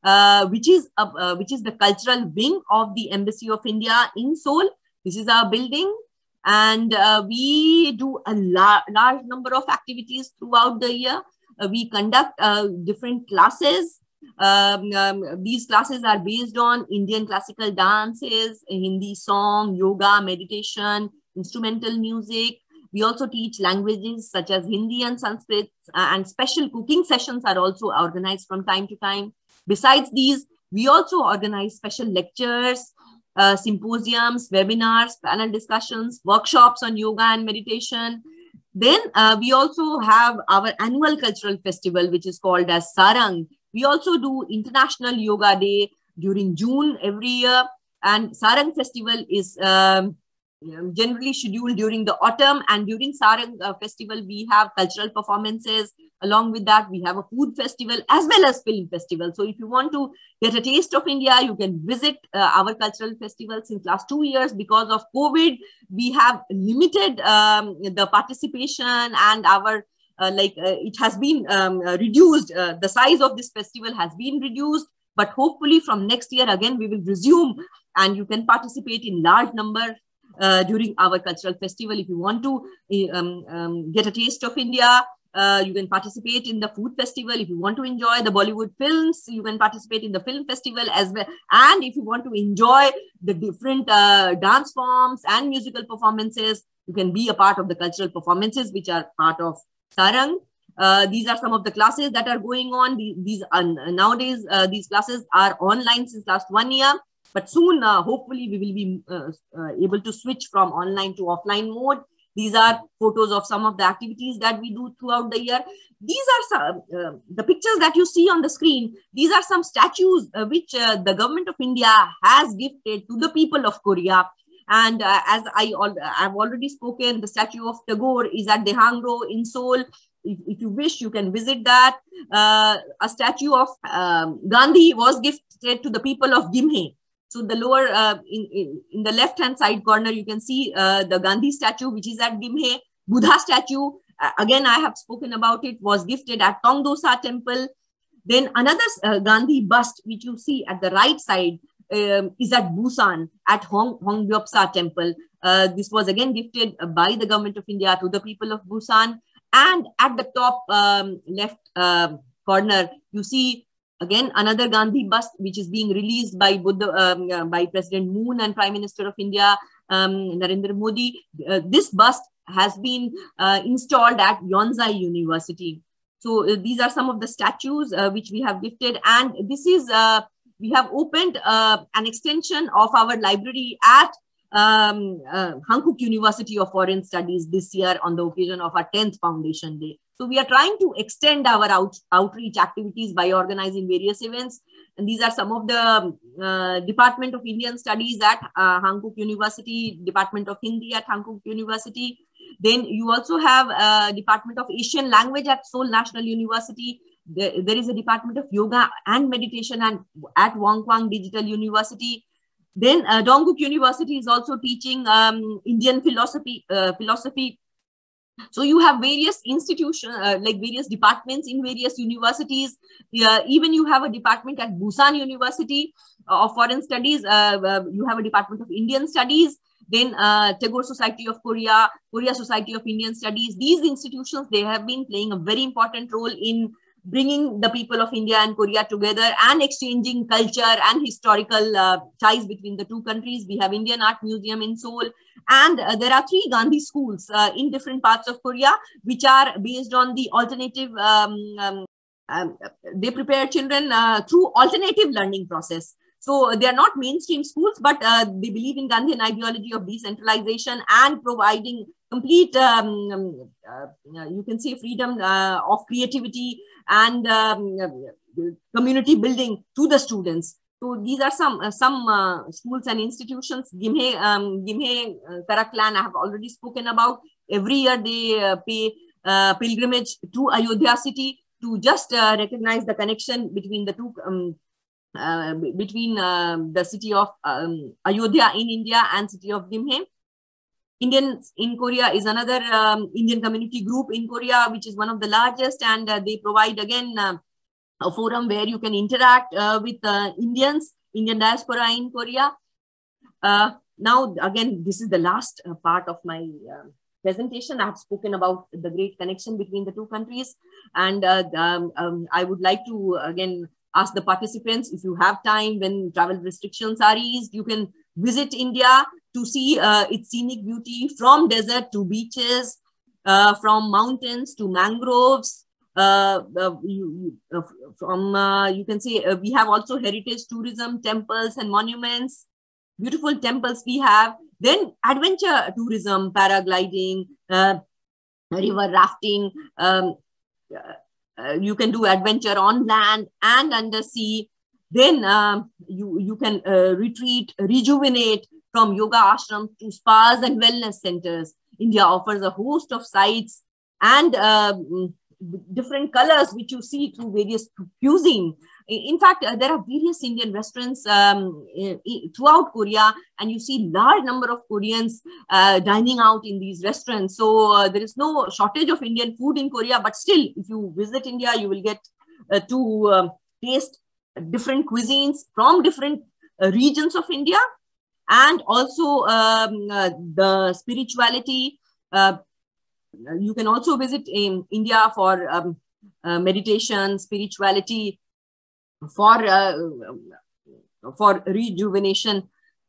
uh, which is a, uh, which is the cultural wing of the Embassy of India in Seoul. This is our building, and uh, we do a la large number of activities throughout the year. Uh, we conduct uh, different classes. Um, um, these classes are based on Indian classical dances, Hindi song, yoga, meditation, instrumental music. We also teach languages such as Hindi and Sanskrit, uh, and special cooking sessions are also organized from time to time. Besides these, we also organize special lectures, uh, symposiums, webinars, panel discussions, workshops on yoga and meditation. Then uh, we also have our annual cultural festival, which is called as Sarang. We also do International Yoga Day during June every year. And Sarang Festival is um, generally scheduled during the autumn. And during Sarang uh, Festival, we have cultural performances. Along with that, we have a food festival as well as film festival. So if you want to get a taste of India, you can visit uh, our cultural festival. Since last two years, because of COVID, we have limited um, the participation, and our Uh, like uh, it has been um, uh, reduced. Uh, the size of this festival has been reduced, but hopefully from next year again we will resume, and you can participate in large number uh, during our cultural festival. If you want to um, um, get a taste of India, uh, you can participate in the food festival. If you want to enjoy the Bollywood films, you can participate in the film festival as well. And if you want to enjoy the different uh, dance forms and musical performances, you can be a part of the cultural performances which are part of Sarang. Uh, these are some of the classes that are going on. These, these are, nowadays, uh, these classes are online since last one year, but soon, uh, hopefully, we will be uh, uh, able to switch from online to offline mode. These are photos of some of the activities that we do throughout the year. These are some, uh, the pictures that you see on the screen. These are some statues uh, which uh, the government of India has gifted to the people of Korea. And uh, as I al I've already spoken, the statue of Tagore is at Dehangro in Seoul. If, if you wish, you can visit that. Uh, a statue of um, Gandhi was gifted to the people of Gimhae. So the lower, uh, in, in, in the left-hand side corner, you can see uh, the Gandhi statue, which is at Gimhae. Buddha statue, uh, again, I have spoken about it, was gifted at Tongdosa temple. Then another uh, Gandhi bust, which you see at the right side, Um, is at Busan at Hong Hongbyeopsa temple. Uh, this was again gifted by the government of India to the people of Busan. And at the top um, left uh, corner, you see again another Gandhi bust, which is being released by Buddha, um, uh, by President Moon and Prime Minister of India, um, Narendra Modi. Uh, this bust has been uh, installed at Yonsei University. So uh, these are some of the statues uh, which we have gifted, and this is uh, we have opened uh, an extension of our library at um, uh, Hankook University of Foreign Studies this year on the occasion of our tenth Foundation Day. So we are trying to extend our out, outreach activities by organizing various events. And these are some of the uh, Department of Indian Studies at uh, Hankook University, Department of Hindi at Hankook University. Then you also have uh, Department of Asian Language at Seoul National University. There, there is a Department of Yoga and Meditation and at Wongkwang Digital University. Then uh, Dongguk University is also teaching um, Indian philosophy. Uh, philosophy. So you have various institutions, uh, like various departments in various universities. Uh, even you have a department at Busan University of Foreign Studies. Uh, uh, you have a Department of Indian Studies. Then uh, Tagore Society of Korea, Korea Society of Indian Studies. These institutions, they have been playing a very important role in bringing the people of India and Korea together and exchanging culture and historical uh, ties between the two countries. We have Indian Art Museum in Seoul, and uh, there are three Gandhi schools uh, in different parts of Korea, which are based on the alternative, um, um, um, they prepare children uh, through alternative learning process. So they are not mainstream schools, but uh, they believe in Gandhian ideology of decentralization and providing complete, um, uh, you can say, freedom uh, of creativity and um, community building to the students. So these are some uh, some uh, schools and institutions. Gimhae, um, Gimhae uh, Karaklan, I have already spoken about. Every year they uh, pay uh, pilgrimage to Ayodhya city to just uh, recognize the connection between the two, um, uh, between uh, the city of um, Ayodhya in India and city of Gimhae. Indians in Korea is another um, Indian community group in Korea, which is one of the largest, and uh, they provide again uh, a forum where you can interact uh, with uh, Indians, Indian diaspora in Korea. Uh, now, again, this is the last uh, part of my uh, presentation. I have spoken about the great connection between the two countries. And uh, um, um, I would like to, again, ask the participants, if you have time, when travel restrictions are eased, you can visit India to see uh, its scenic beauty, from desert to beaches, uh, from mountains to mangroves. Uh, uh, you, you, uh, from, uh, you can say, uh, we have also heritage tourism, temples and monuments, beautiful temples we have. Then adventure tourism, paragliding, uh, river rafting. Um, uh, you can do adventure on land and under sea. Then um, you, you can uh, retreat, rejuvenate from yoga ashrams to spas and wellness centers. India offers a host of sites and uh, different colors which you see through various cuisine. In fact, uh, there are various Indian restaurants um, throughout Korea, and you see large number of Koreans uh, dining out in these restaurants. So uh, there is no shortage of Indian food in Korea, but still, if you visit India, you will get uh, to uh, taste different cuisines from different uh, regions of India, and also um, uh, the spirituality. Uh, you can also visit in India for um, uh, meditation, spirituality, for uh, for rejuvenation.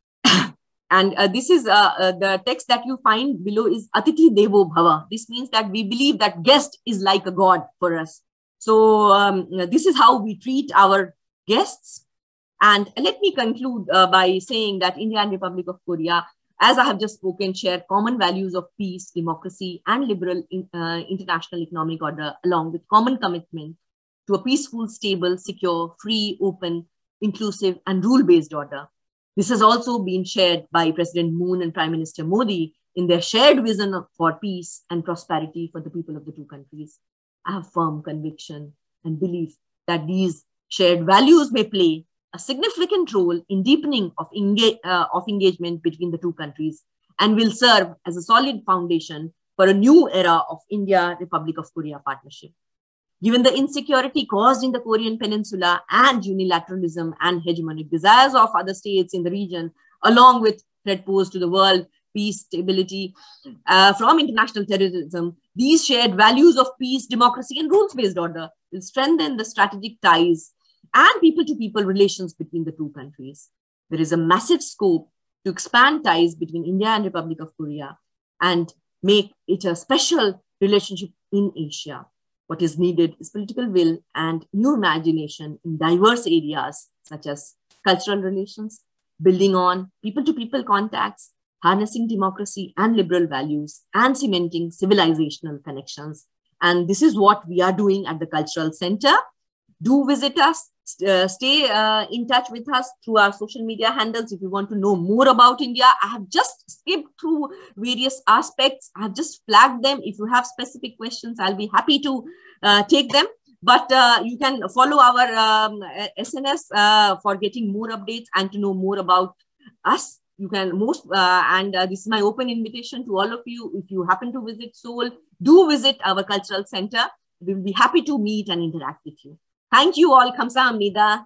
And uh, this is uh, uh, the text that you find below is Atithi Devo Bhava. This means that we believe that guest is like a god for us. So um, this is how we treat our guests. And let me conclude uh, by saying that India and Republic of Korea, as I have just spoken, share common values of peace, democracy, and liberal in, uh, international economic order, along with common commitment to a peaceful, stable, secure, free, open, inclusive, and rule-based order. This has also been shared by President Moon and Prime Minister Modi in their shared vision for peace and prosperity for the people of the two countries. I have firm conviction and belief that these shared values may play a significant role in deepening of, engage, uh, of engagement between the two countries, and will serve as a solid foundation for a new era of India-Republic of Korea partnership. Given the insecurity caused in the Korean Peninsula and unilateralism and hegemonic desires of other states in the region, along with threat posed to the world, peace, stability uh, from international terrorism, these shared values of peace, democracy, and rules-based order will strengthen the strategic ties and people-to-people relations between the two countries. There is a massive scope to expand ties between India and Republic of Korea and make it a special relationship in Asia. What is needed is political will and new imagination in diverse areas such as cultural relations, building on people-to-people contacts, harnessing democracy and liberal values, and cementing civilizational connections. And this is what we are doing at the Cultural Center. Do visit us, uh, stay uh, in touch with us through our social media handles if you want to know more about India. I have just skipped through various aspects. I have just flagged them. If you have specific questions, I'll be happy to uh, take them. But uh, you can follow our um, S N S uh, for getting more updates and to know more about us. You can most, uh, and uh, this is my open invitation to all of you. If you happen to visit Seoul, do visit our Cultural Center. We will be happy to meet and interact with you. Thank you all. Kamsahamnida.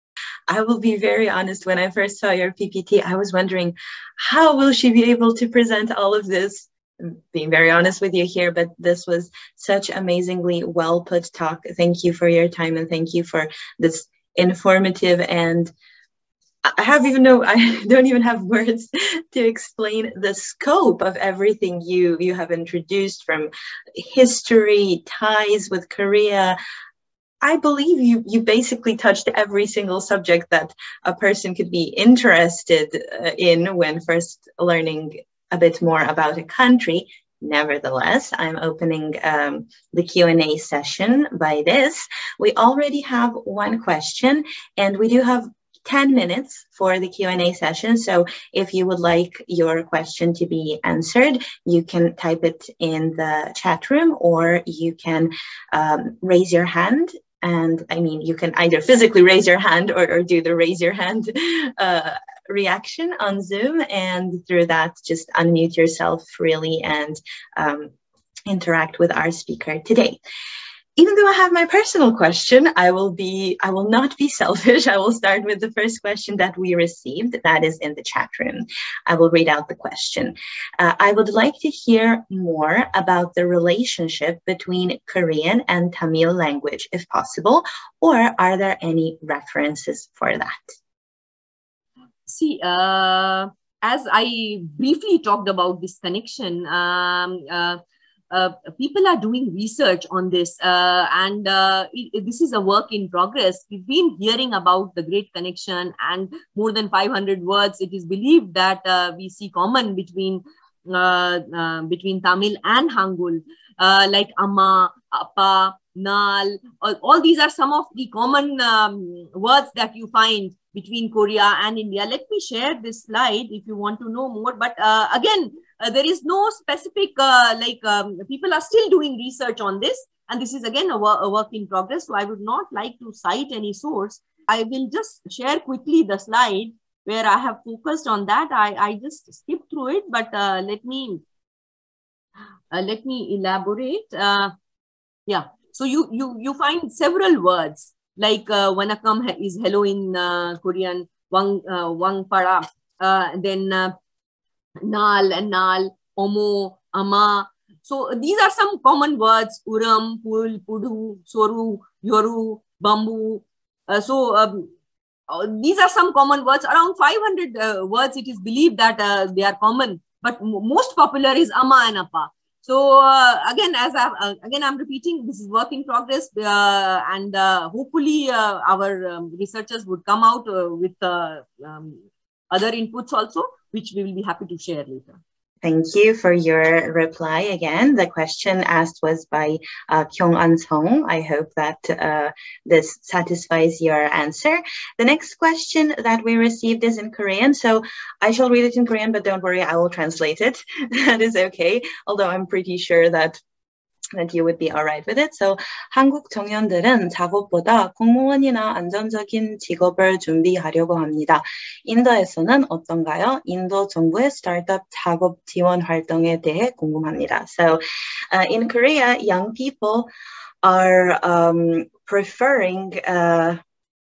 I will be very honest. When I first saw your P P T, I was wondering, how will she be able to present all of this? I'm being very honest with you here, but this was such amazingly well put talk. Thank you for your time, and thank you for this informative, and I have even no, I don't even have words to explain the scope of everything you you have introduced, from history, ties with Korea. I believe you you basically touched every single subject that a person could be interested in when first learning a bit more about a country. Nevertheless, I'm opening um, the Q and A session by this. We already have one question, and we do have ten minutes for the Q and A session. So if you would like your question to be answered, you can type it in the chat room, or you can um, raise your hand. And I mean, you can either physically raise your hand or, or do the raise your hand uh, reaction on Zoom. And through that, just unmute yourself freely and um, interact with our speaker today. even though I have my personal question, I will be, I will not be selfish. I will start with the first question that we received, that is in the chat room. I will read out the question. Uh, I would like to hear more about the relationship between Korean and Tamil language, if possible, or are there any references for that? See, uh, as I briefly talked about this connection, um, uh, Uh, people are doing research on this, uh, and uh, it, this is a work in progress. We've been hearing about the Great Connection and more than five hundred words. It is believed that uh, we see common between uh, uh, between Tamil and Hangul, uh, like Amma, Appa, Nal. All, all these are some of the common um, words that you find between Korea and India. Let me share this slide if you want to know more. But uh, again, Uh, there is no specific, uh, like um, people are still doing research on this. And this is again a, wor a work in progress. So I would not like to cite any source. I will just share quickly the slide where I have focused on that. I, I just skipped through it, but uh, let me uh, let me elaborate. Uh, yeah. So you, you, you find several words like uh, Wanakam is hello in uh, Korean, Wang, uh, Wang Para, uh, then uh, Nal and Nal, Omo, Ama. So these are some common words: Uram, Pul, Pudu, Soru, Yoru, Bambu. Uh, so um, uh, these are some common words. Around five hundred uh, words. It is believed that uh, they are common, but most popular is Ama and Appa. So uh, again, as I uh, again I'm repeating, this is work in progress, uh, and uh, hopefully uh, our um, researchers would come out uh, with uh, um, other inputs also, which we will be happy to share later. Thank you for your reply again. The question asked was by uh, Kyung An Song. I hope that uh, this satisfies your answer. The next question that we received is in Korean. So I shall read it in Korean, but don't worry, I will translate it. That is okay. Although I'm pretty sure that that you would be all right with it. So, 한국 청년들은 작업보다 공무원이나 안정적인 직업을 준비하려고 합니다. 인도에서는 어떤가요? 인도 정부의 스타트업 작업 지원 활동에 대해 궁금합니다. So, uh, in Korea, young people are um, preferring, uh,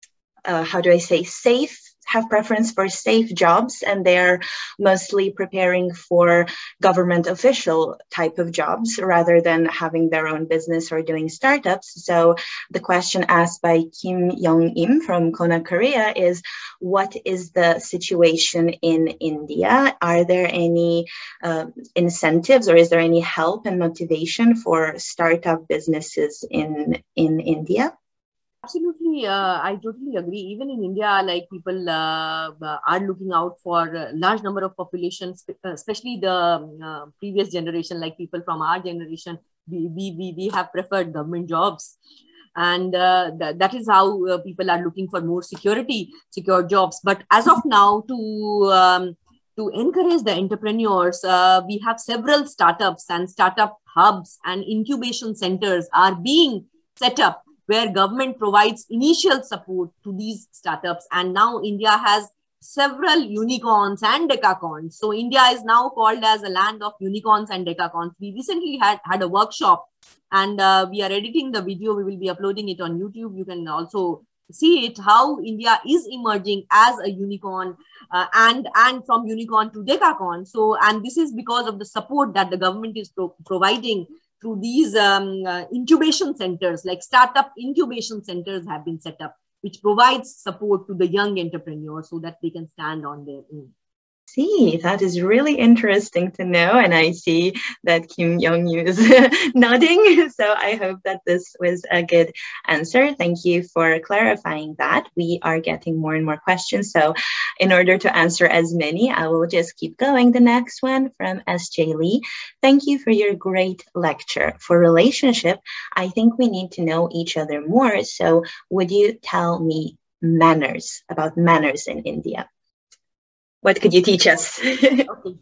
uh, how do I say, safe have preference for safe jobs, and they're mostly preparing for government official type of jobs rather than having their own business or doing startups. So the question asked by Kim Young-im from Kona, Korea is, what is the situation in India? Are there any uh, incentives, or is there any help and motivation for startup businesses in, in India? Absolutely, uh, I totally agree. Even in India, like people uh, are looking out for a large number of populations, especially the uh, previous generation, like people from our generation. We we we, we have preferred government jobs, and uh, th that is how uh, people are looking for more security, secure jobs. But as of now, to um, to encourage the entrepreneurs, uh, we have several startups and startup hubs and incubation centers are being set up, where government provides initial support to these startups. And now India has several unicorns and decacorns. So India is now called as a land of unicorns and decacorns. We recently had, had a workshop, and uh, we are editing the video. We will be uploading it on YouTube. You can also see it, how India is emerging as a unicorn uh, and, and from unicorn to decacorn. So, and this is because of the support that the government is pro providing through these um, uh, incubation centers, like startup incubation centers have been set up, which provides support to the young entrepreneurs so that they can stand on their own. See, that is really interesting to know, and I see that Kim Young-im is nodding, so I hope that this was a good answer. Thank you for clarifying that. We are getting more and more questions, so in order to answer as many, I will just keep going. The next one from S J Lee. Thank you for your great lecture. For relationship, I think we need to know each other more, so would you tell me manners, about manners in India? What could you teach us? Okay.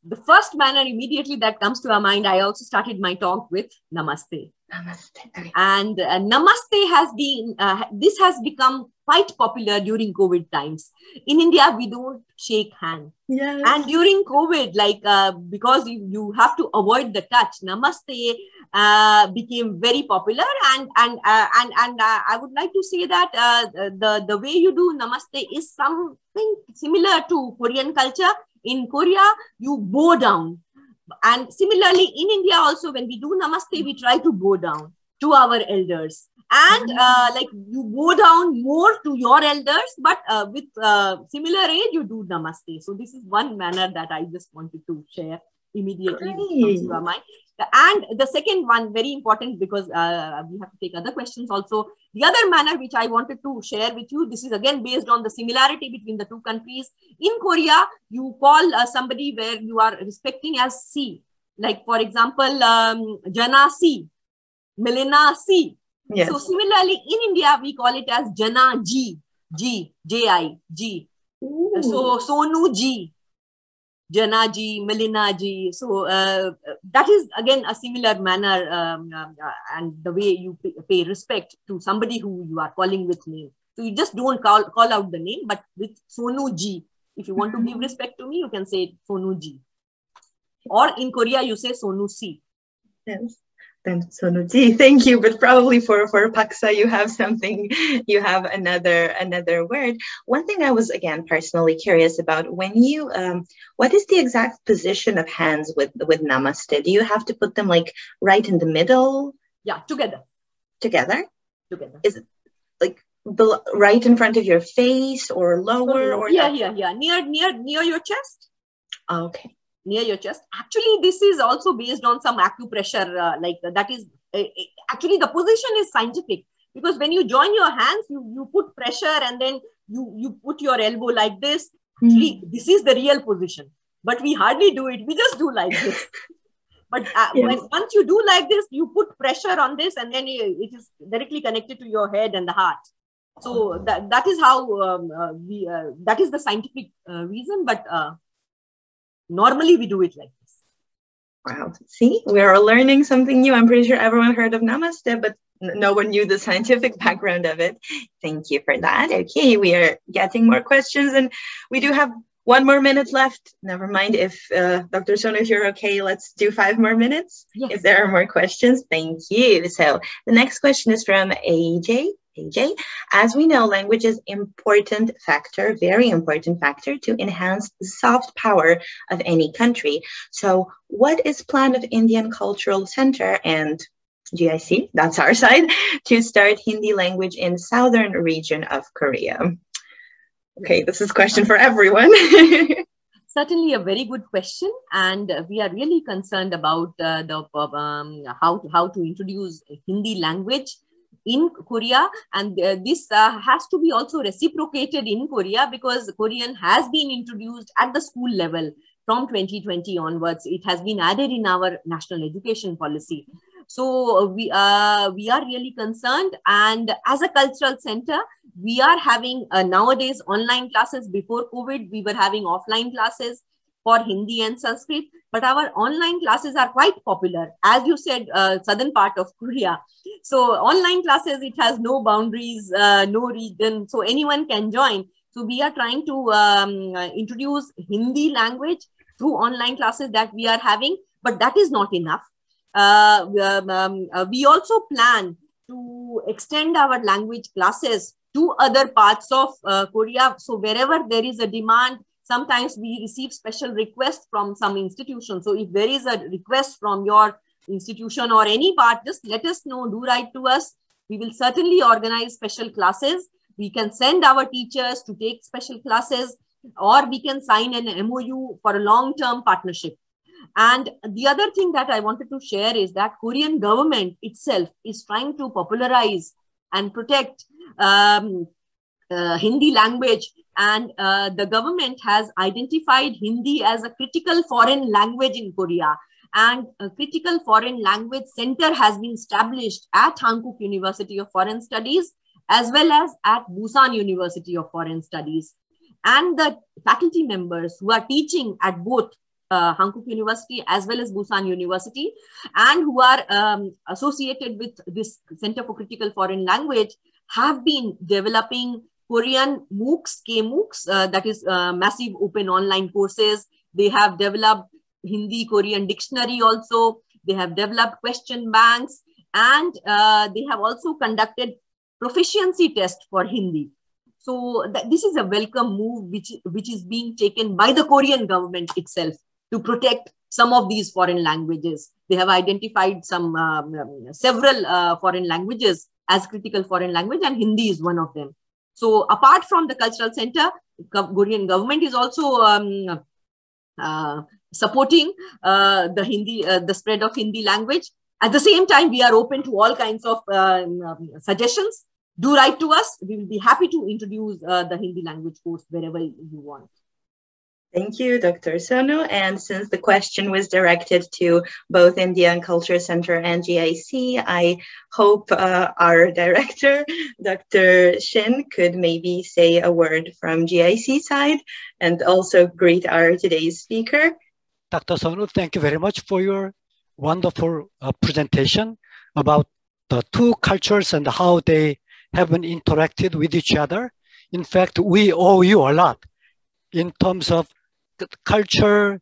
the first manner immediately that comes to our mind, I also started my talk with Namaste. Namaste. Okay. And uh, Namaste has been, uh, this has become quite popular during COVID times. In India, we don't shake hands. Yes. And during COVID, like, uh, because you, you have to avoid the touch, Namaste uh, became very popular. And, and, uh, and, and uh, I would like to say that uh, the, the way you do Namaste is something similar to Korean culture. In Korea, you bow down. And similarly, in India also, when we do Namaste, we try to bow down to our elders. And uh, like you bow down more to your elders, but uh, with uh, similar age, you do Namaste. So this is one manner that I just wanted to share immediately. Comes to our mind. And the second one, very important, because uh, we have to take other questions also. The other manner which I wanted to share with you, this is again based on the similarity between the two countries. In Korea, you call uh, somebody where you are respecting as Si. Like, for example, um, Jana Si, Melina Si. Yes. So similarly, in India, we call it as Jana Ji, Ji, J I, Ji. Ooh. So Sonu Ji, Jana Ji, Melina Ji. So uh, that is again a similar manner, um, uh, and the way you pay, pay respect to somebody who you are calling with name. So you just don't call, call out the name, but with Sonu Ji. If you want to give respect to me, you can say Sonu Ji. Or in Korea, you say Sonu Si. Yes. Then Sonuji, thank you. But probably for, for Paksa, you have something, you have another another word. One thing I was, again, personally curious about, when you, um, what is the exact position of hands with, with Namaste? Do you have to put them like right in the middle? Yeah, together. Together? Together. Is it like the, right in front of your face or lower? No, no, no. Or yeah, not? yeah, yeah. Near, near, near your chest. Oh, okay. Near your chest. Actually, this is also based on some acupressure, uh, like uh, that is, uh, actually the position is scientific, because when you join your hands, you, you put pressure and then you, you put your elbow like this. Actually, mm. this is the real position, but we hardly do it. We just do like this. But uh, yes. when, once you do like this, you put pressure on this and then it is directly connected to your head and the heart. So that, that is how um, uh, we, uh, that is the scientific uh, reason, but uh, normally we do it like this. Wow. See, we are learning something new. I'm pretty sure everyone heard of Namaste, but no one knew the scientific background of it. Thank you for that. Okay, we are getting more questions and we do have one more minute left. Never mind if, uh, Doctor Sonu, if you're okay, let's do five more minutes. Yes. If there are more questions, thank you. So the next question is from A J. A J, as we know, language is important factor, very important factor to enhance the soft power of any country. So what is plan of Indian Cultural Center and G I C, that's our side, to start Hindi language in southern region of Korea? Okay, this is a question for everyone. Certainly a very good question, and we are really concerned about uh, the um, how to, how to introduce Hindi language in Korea, and uh, this uh, has to be also reciprocated in Korea, because Korean has been introduced at the school level from twenty twenty onwards. It has been added in our national education policy. So we, uh, we are really concerned, and as a cultural center, we are having uh, nowadays online classes. Before COVID, we were having offline classes for Hindi and Sanskrit, but our online classes are quite popular. As you said, uh, southern part of Korea. So online classes, it has no boundaries, uh, no region, so anyone can join. So we are trying to um, uh, introduce Hindi language through online classes that we are having, but that is not enough. Uh, um, um, uh, we also plan to extend our language classes to other parts of uh, Korea. So wherever there is a demand, sometimes we receive special requests from some institutions. So if there is a request from your institution or any part, just let us know, do write to us. We will certainly organize special classes. We can send our teachers to take special classes, or we can sign an M O U for a long-term partnership. And the other thing that I wanted to share is that Korean government itself is trying to popularize and protect um, uh, Hindi language. And uh, the government has identified Hindi as a critical foreign language in Korea. And a critical foreign language center has been established at Hankook University of Foreign Studies, as well as at Busan University of Foreign Studies. And the faculty members who are teaching at both uh, Hankook University as well as Busan University, and who are um, associated with this Center for Critical Foreign Language, have been developing Korean MOOCs, K-MOOCs, uh, that is uh, massive open online courses. They have developed Hindi Korean dictionary also. They have developed question banks, and uh, they have also conducted proficiency test for Hindi. So th this is a welcome move, which, which is being taken by the Korean government itself to protect some of these foreign languages. They have identified some um, several uh, foreign languages as critical foreign language, and Hindi is one of them. So apart from the cultural center, Korean government is also um, uh, supporting uh, the Hindi, uh, the spread of Hindi language. At the same time, we are open to all kinds of uh, suggestions. Do write to us. We will be happy to introduce uh, the Hindi language course wherever you want. Thank you, Doctor Sonu. And since the question was directed to both Indian Culture Center and G I C, I hope uh, our director, Doctor Shin, could maybe say a word from G I C side and also greet our today's speaker. Doctor Sonu, thank you very much for your wonderful uh, presentation about the two cultures and how they haven't interacted with each other. In fact, we owe you a lot in terms of culture,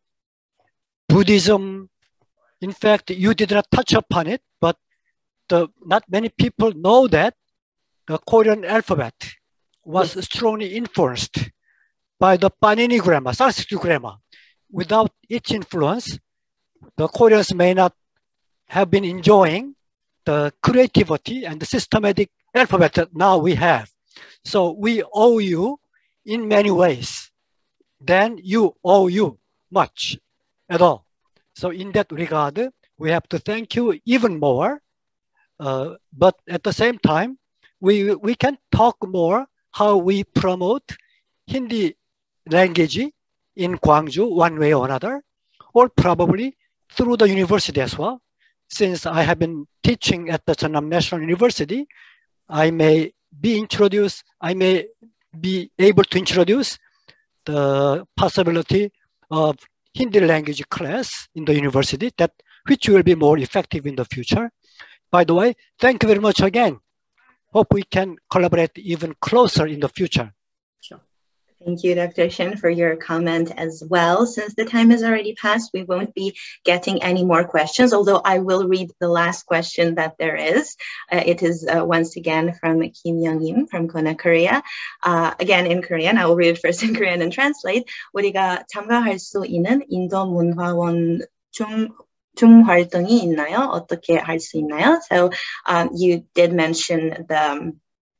Buddhism. In fact, you did not touch upon it, but the, not many people know that the Korean alphabet was yes. strongly influenced by the Panini grammar, Sanskrit grammar. Without its influence, the Koreans may not have been enjoying the creativity and the systematic alphabet that now we have. So we owe you in many ways. Then you owe you much at all. So in that regard, we have to thank you even more. Uh, but at the same time, we, we can talk more how we promote Hindi language in Gwangju one way or another, or probably through the university as well. Since I have been teaching at the Jeonnam National University, I may be introduced, I may be able to introduce the possibility of Hindi language class in the university, that which will be more effective in the future. By the way, thank you very much again. Hope we can collaborate even closer in the future. Sure. Thank you, Doctor Shin, for your comment as well. Since the time has already passed, we won't be getting any more questions, although I will read the last question that there is. Uh, it is uh, once again from Kim Young-im from Kona, Korea. Uh, again in Korean, I will read it first in Korean and translate. 우리가 참가할 수 있는 인도 문화원 중 중 활동이 있나요? 어떻게 할 수 있나요? So um, you did mention the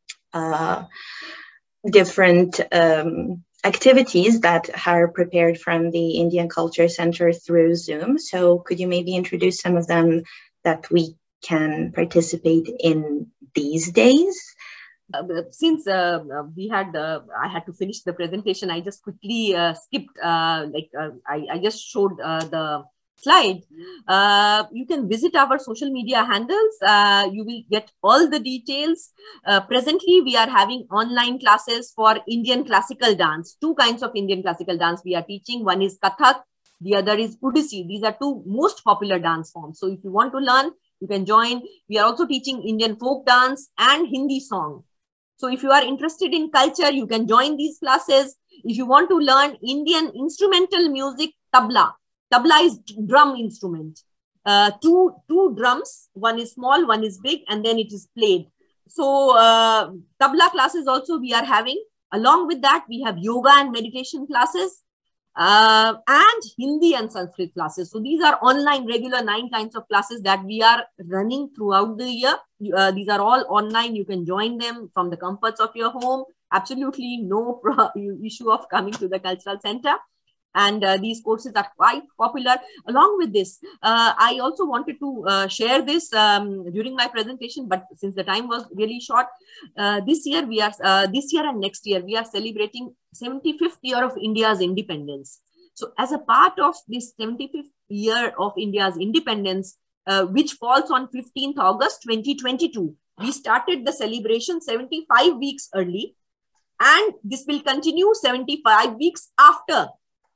uh, different um, activities that are prepared from the Indian Culture Center through Zoom. So could you maybe introduce some of them that we can participate in these days? Uh, since uh, we had, uh, I had to finish the presentation, I just quickly uh, skipped, uh, like uh, I, I just showed uh, the slide. Uh, you can visit our social media handles. Uh, you will get all the details. Uh, presently, we are having online classes for Indian classical dance. Two kinds of Indian classical dance we are teaching. One is Kathak, the other is Odissi. These are two most popular dance forms. So if you want to learn, you can join. We are also teaching Indian folk dance and Hindi song. So if you are interested in culture, you can join these classes. If you want to learn Indian instrumental music, tabla. Tabla is drum instrument. Uh, two, two drums, one is small, one is big, and then it is played. So uh, tabla classes also we are having. Along with that, we have yoga and meditation classes uh, and Hindi and Sanskrit classes. So these are online regular nine kinds of classes that we are running throughout the year. Uh, these are all online. You can join them from the comforts of your home. Absolutely no issue of coming to the cultural center. And uh, these courses are quite popular. Along with this, uh, I also wanted to uh, share this um, during my presentation, but since the time was really short, uh, this year we are, uh, this year and next year, we are celebrating seventy-fifth year of India's independence. So as a part of this seventy-fifth year of India's independence, uh, which falls on fifteenth August twenty twenty-two, we started the celebration seventy-five weeks early, and this will continue seventy-five weeks after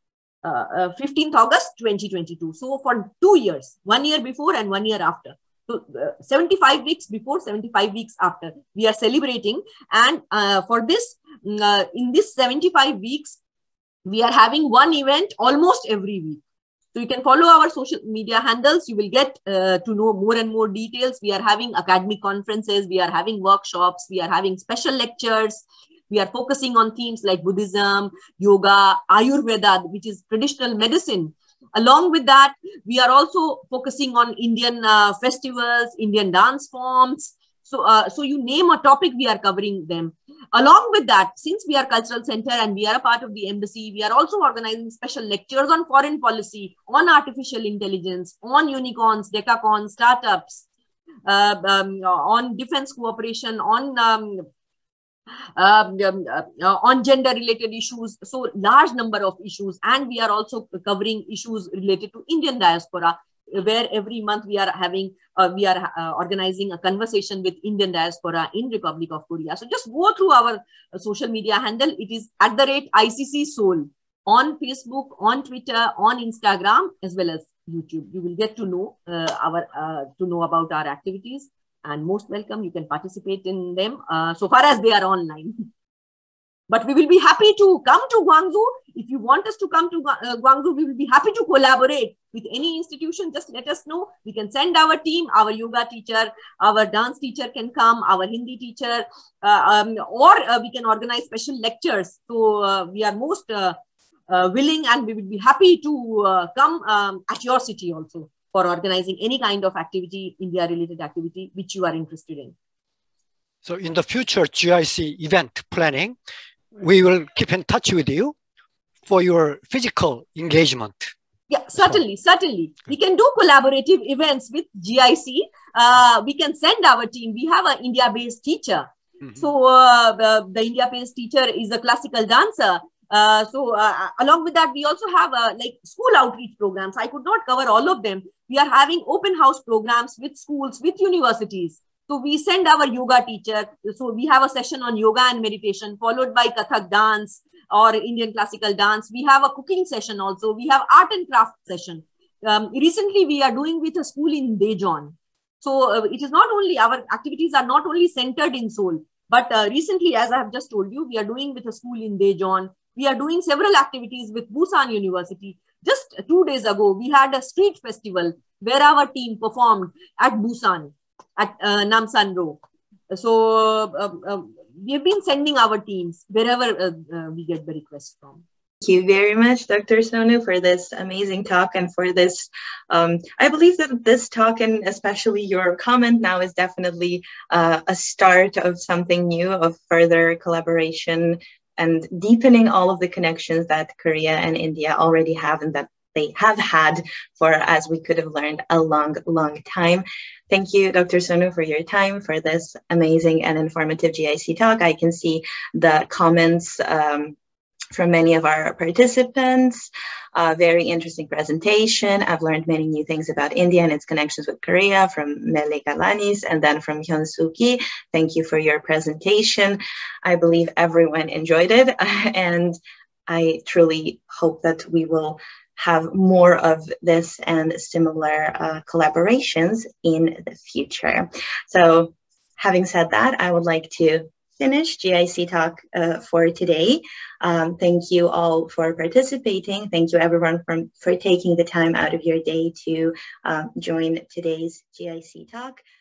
uh, uh, fifteenth August twenty twenty-two. So for two years, one year before and one year after. So uh, seventy-five weeks before, seventy-five weeks after, we are celebrating. And uh, for this, uh, in this seventy-five weeks, we are having one event almost every week. So you can follow our social media handles. You will get uh, to know more and more details. We are having academic conferences. We are having workshops. We are having special lectures. We are focusing on themes like Buddhism, yoga, Ayurveda, which is traditional medicine. Along with that, we are also focusing on Indian uh, festivals, Indian dance forms. So, uh, so you name a topic, we are covering them. Along with that, since we are cultural center and we are a part of the embassy, we are also organizing special lectures on foreign policy, on artificial intelligence, on unicorns, decacons, startups, uh, um, on defense cooperation, on um, Um, uh, on gender related issues, so large number of issues. And we are also covering issues related to Indian diaspora, where every month we are having, uh, we are uh, organizing a conversation with Indian diaspora in Republic of Korea. So just go through our uh, social media handle. It is at the rate I C C Seoul on Facebook, on Twitter, on Instagram, as well as YouTube. You will get to know uh, our, uh, to know about our activities. And most welcome, you can participate in them uh, so far as they are online. But we will be happy to come to Gwangju. If you want us to come to uh, Gwangju, we will be happy to collaborate with any institution. Just let us know. We can send our team, our yoga teacher, our dance teacher can come, our Hindi teacher, uh, um, or uh, we can organize special lectures. So uh, we are most uh, uh, willing, and we will be happy to uh, come um, at your city also, for organizing any kind of activity, India-related activity, which you are interested in. So in the future G I C event planning, we will keep in touch with you for your physical engagement. Yeah, certainly, so, certainly. We can do collaborative events with G I C. Uh, we can send our team. We have an India-based teacher. Mm-hmm. So uh, the, the India-based teacher is a classical dancer. Uh, so uh, along with that, we also have uh, like school outreach programs. I could not cover all of them. We are having open house programs with schools, with universities. So we send our yoga teacher. So we have a session on yoga and meditation, followed by Kathak dance or Indian classical dance. We have a cooking session also. We have art and craft session. Um, recently, we are doing with a school in Daejeon. So uh, it is not only, our activities are not only centered in Seoul, but uh, recently, as I have just told you, we are doing with a school in Daejeon. We are doing several activities with Busan University. Just two days ago, we had a street festival where our team performed at Busan, at uh, Namsan-ro. So uh, uh, we have been sending our teams wherever uh, uh, we get the request from. Thank you very much, Doctor Sonu, for this amazing talk and for this. Um, I believe that this talk, and especially your comment now, is definitely uh, a start of something new, of further collaboration and deepening all of the connections that Korea and India already have and that they have had for, as we could have learned, a long, long time. Thank you, Doctor Sonu, for your time, for this amazing and informative G I C talk. I can see the comments um, from many of our participants. Uh, very interesting presentation. I've learned many new things about India and its connections with Korea from Mele Galanis and then from Hyun-Soo Ki. Thank you for your presentation. I believe everyone enjoyed it, and I truly hope that we will have more of this and similar uh, collaborations in the future. So having said that, I would like to finish G I C talk uh, for today. Um, thank you all for participating. Thank you everyone for, for taking the time out of your day to um, join today's G I C talk.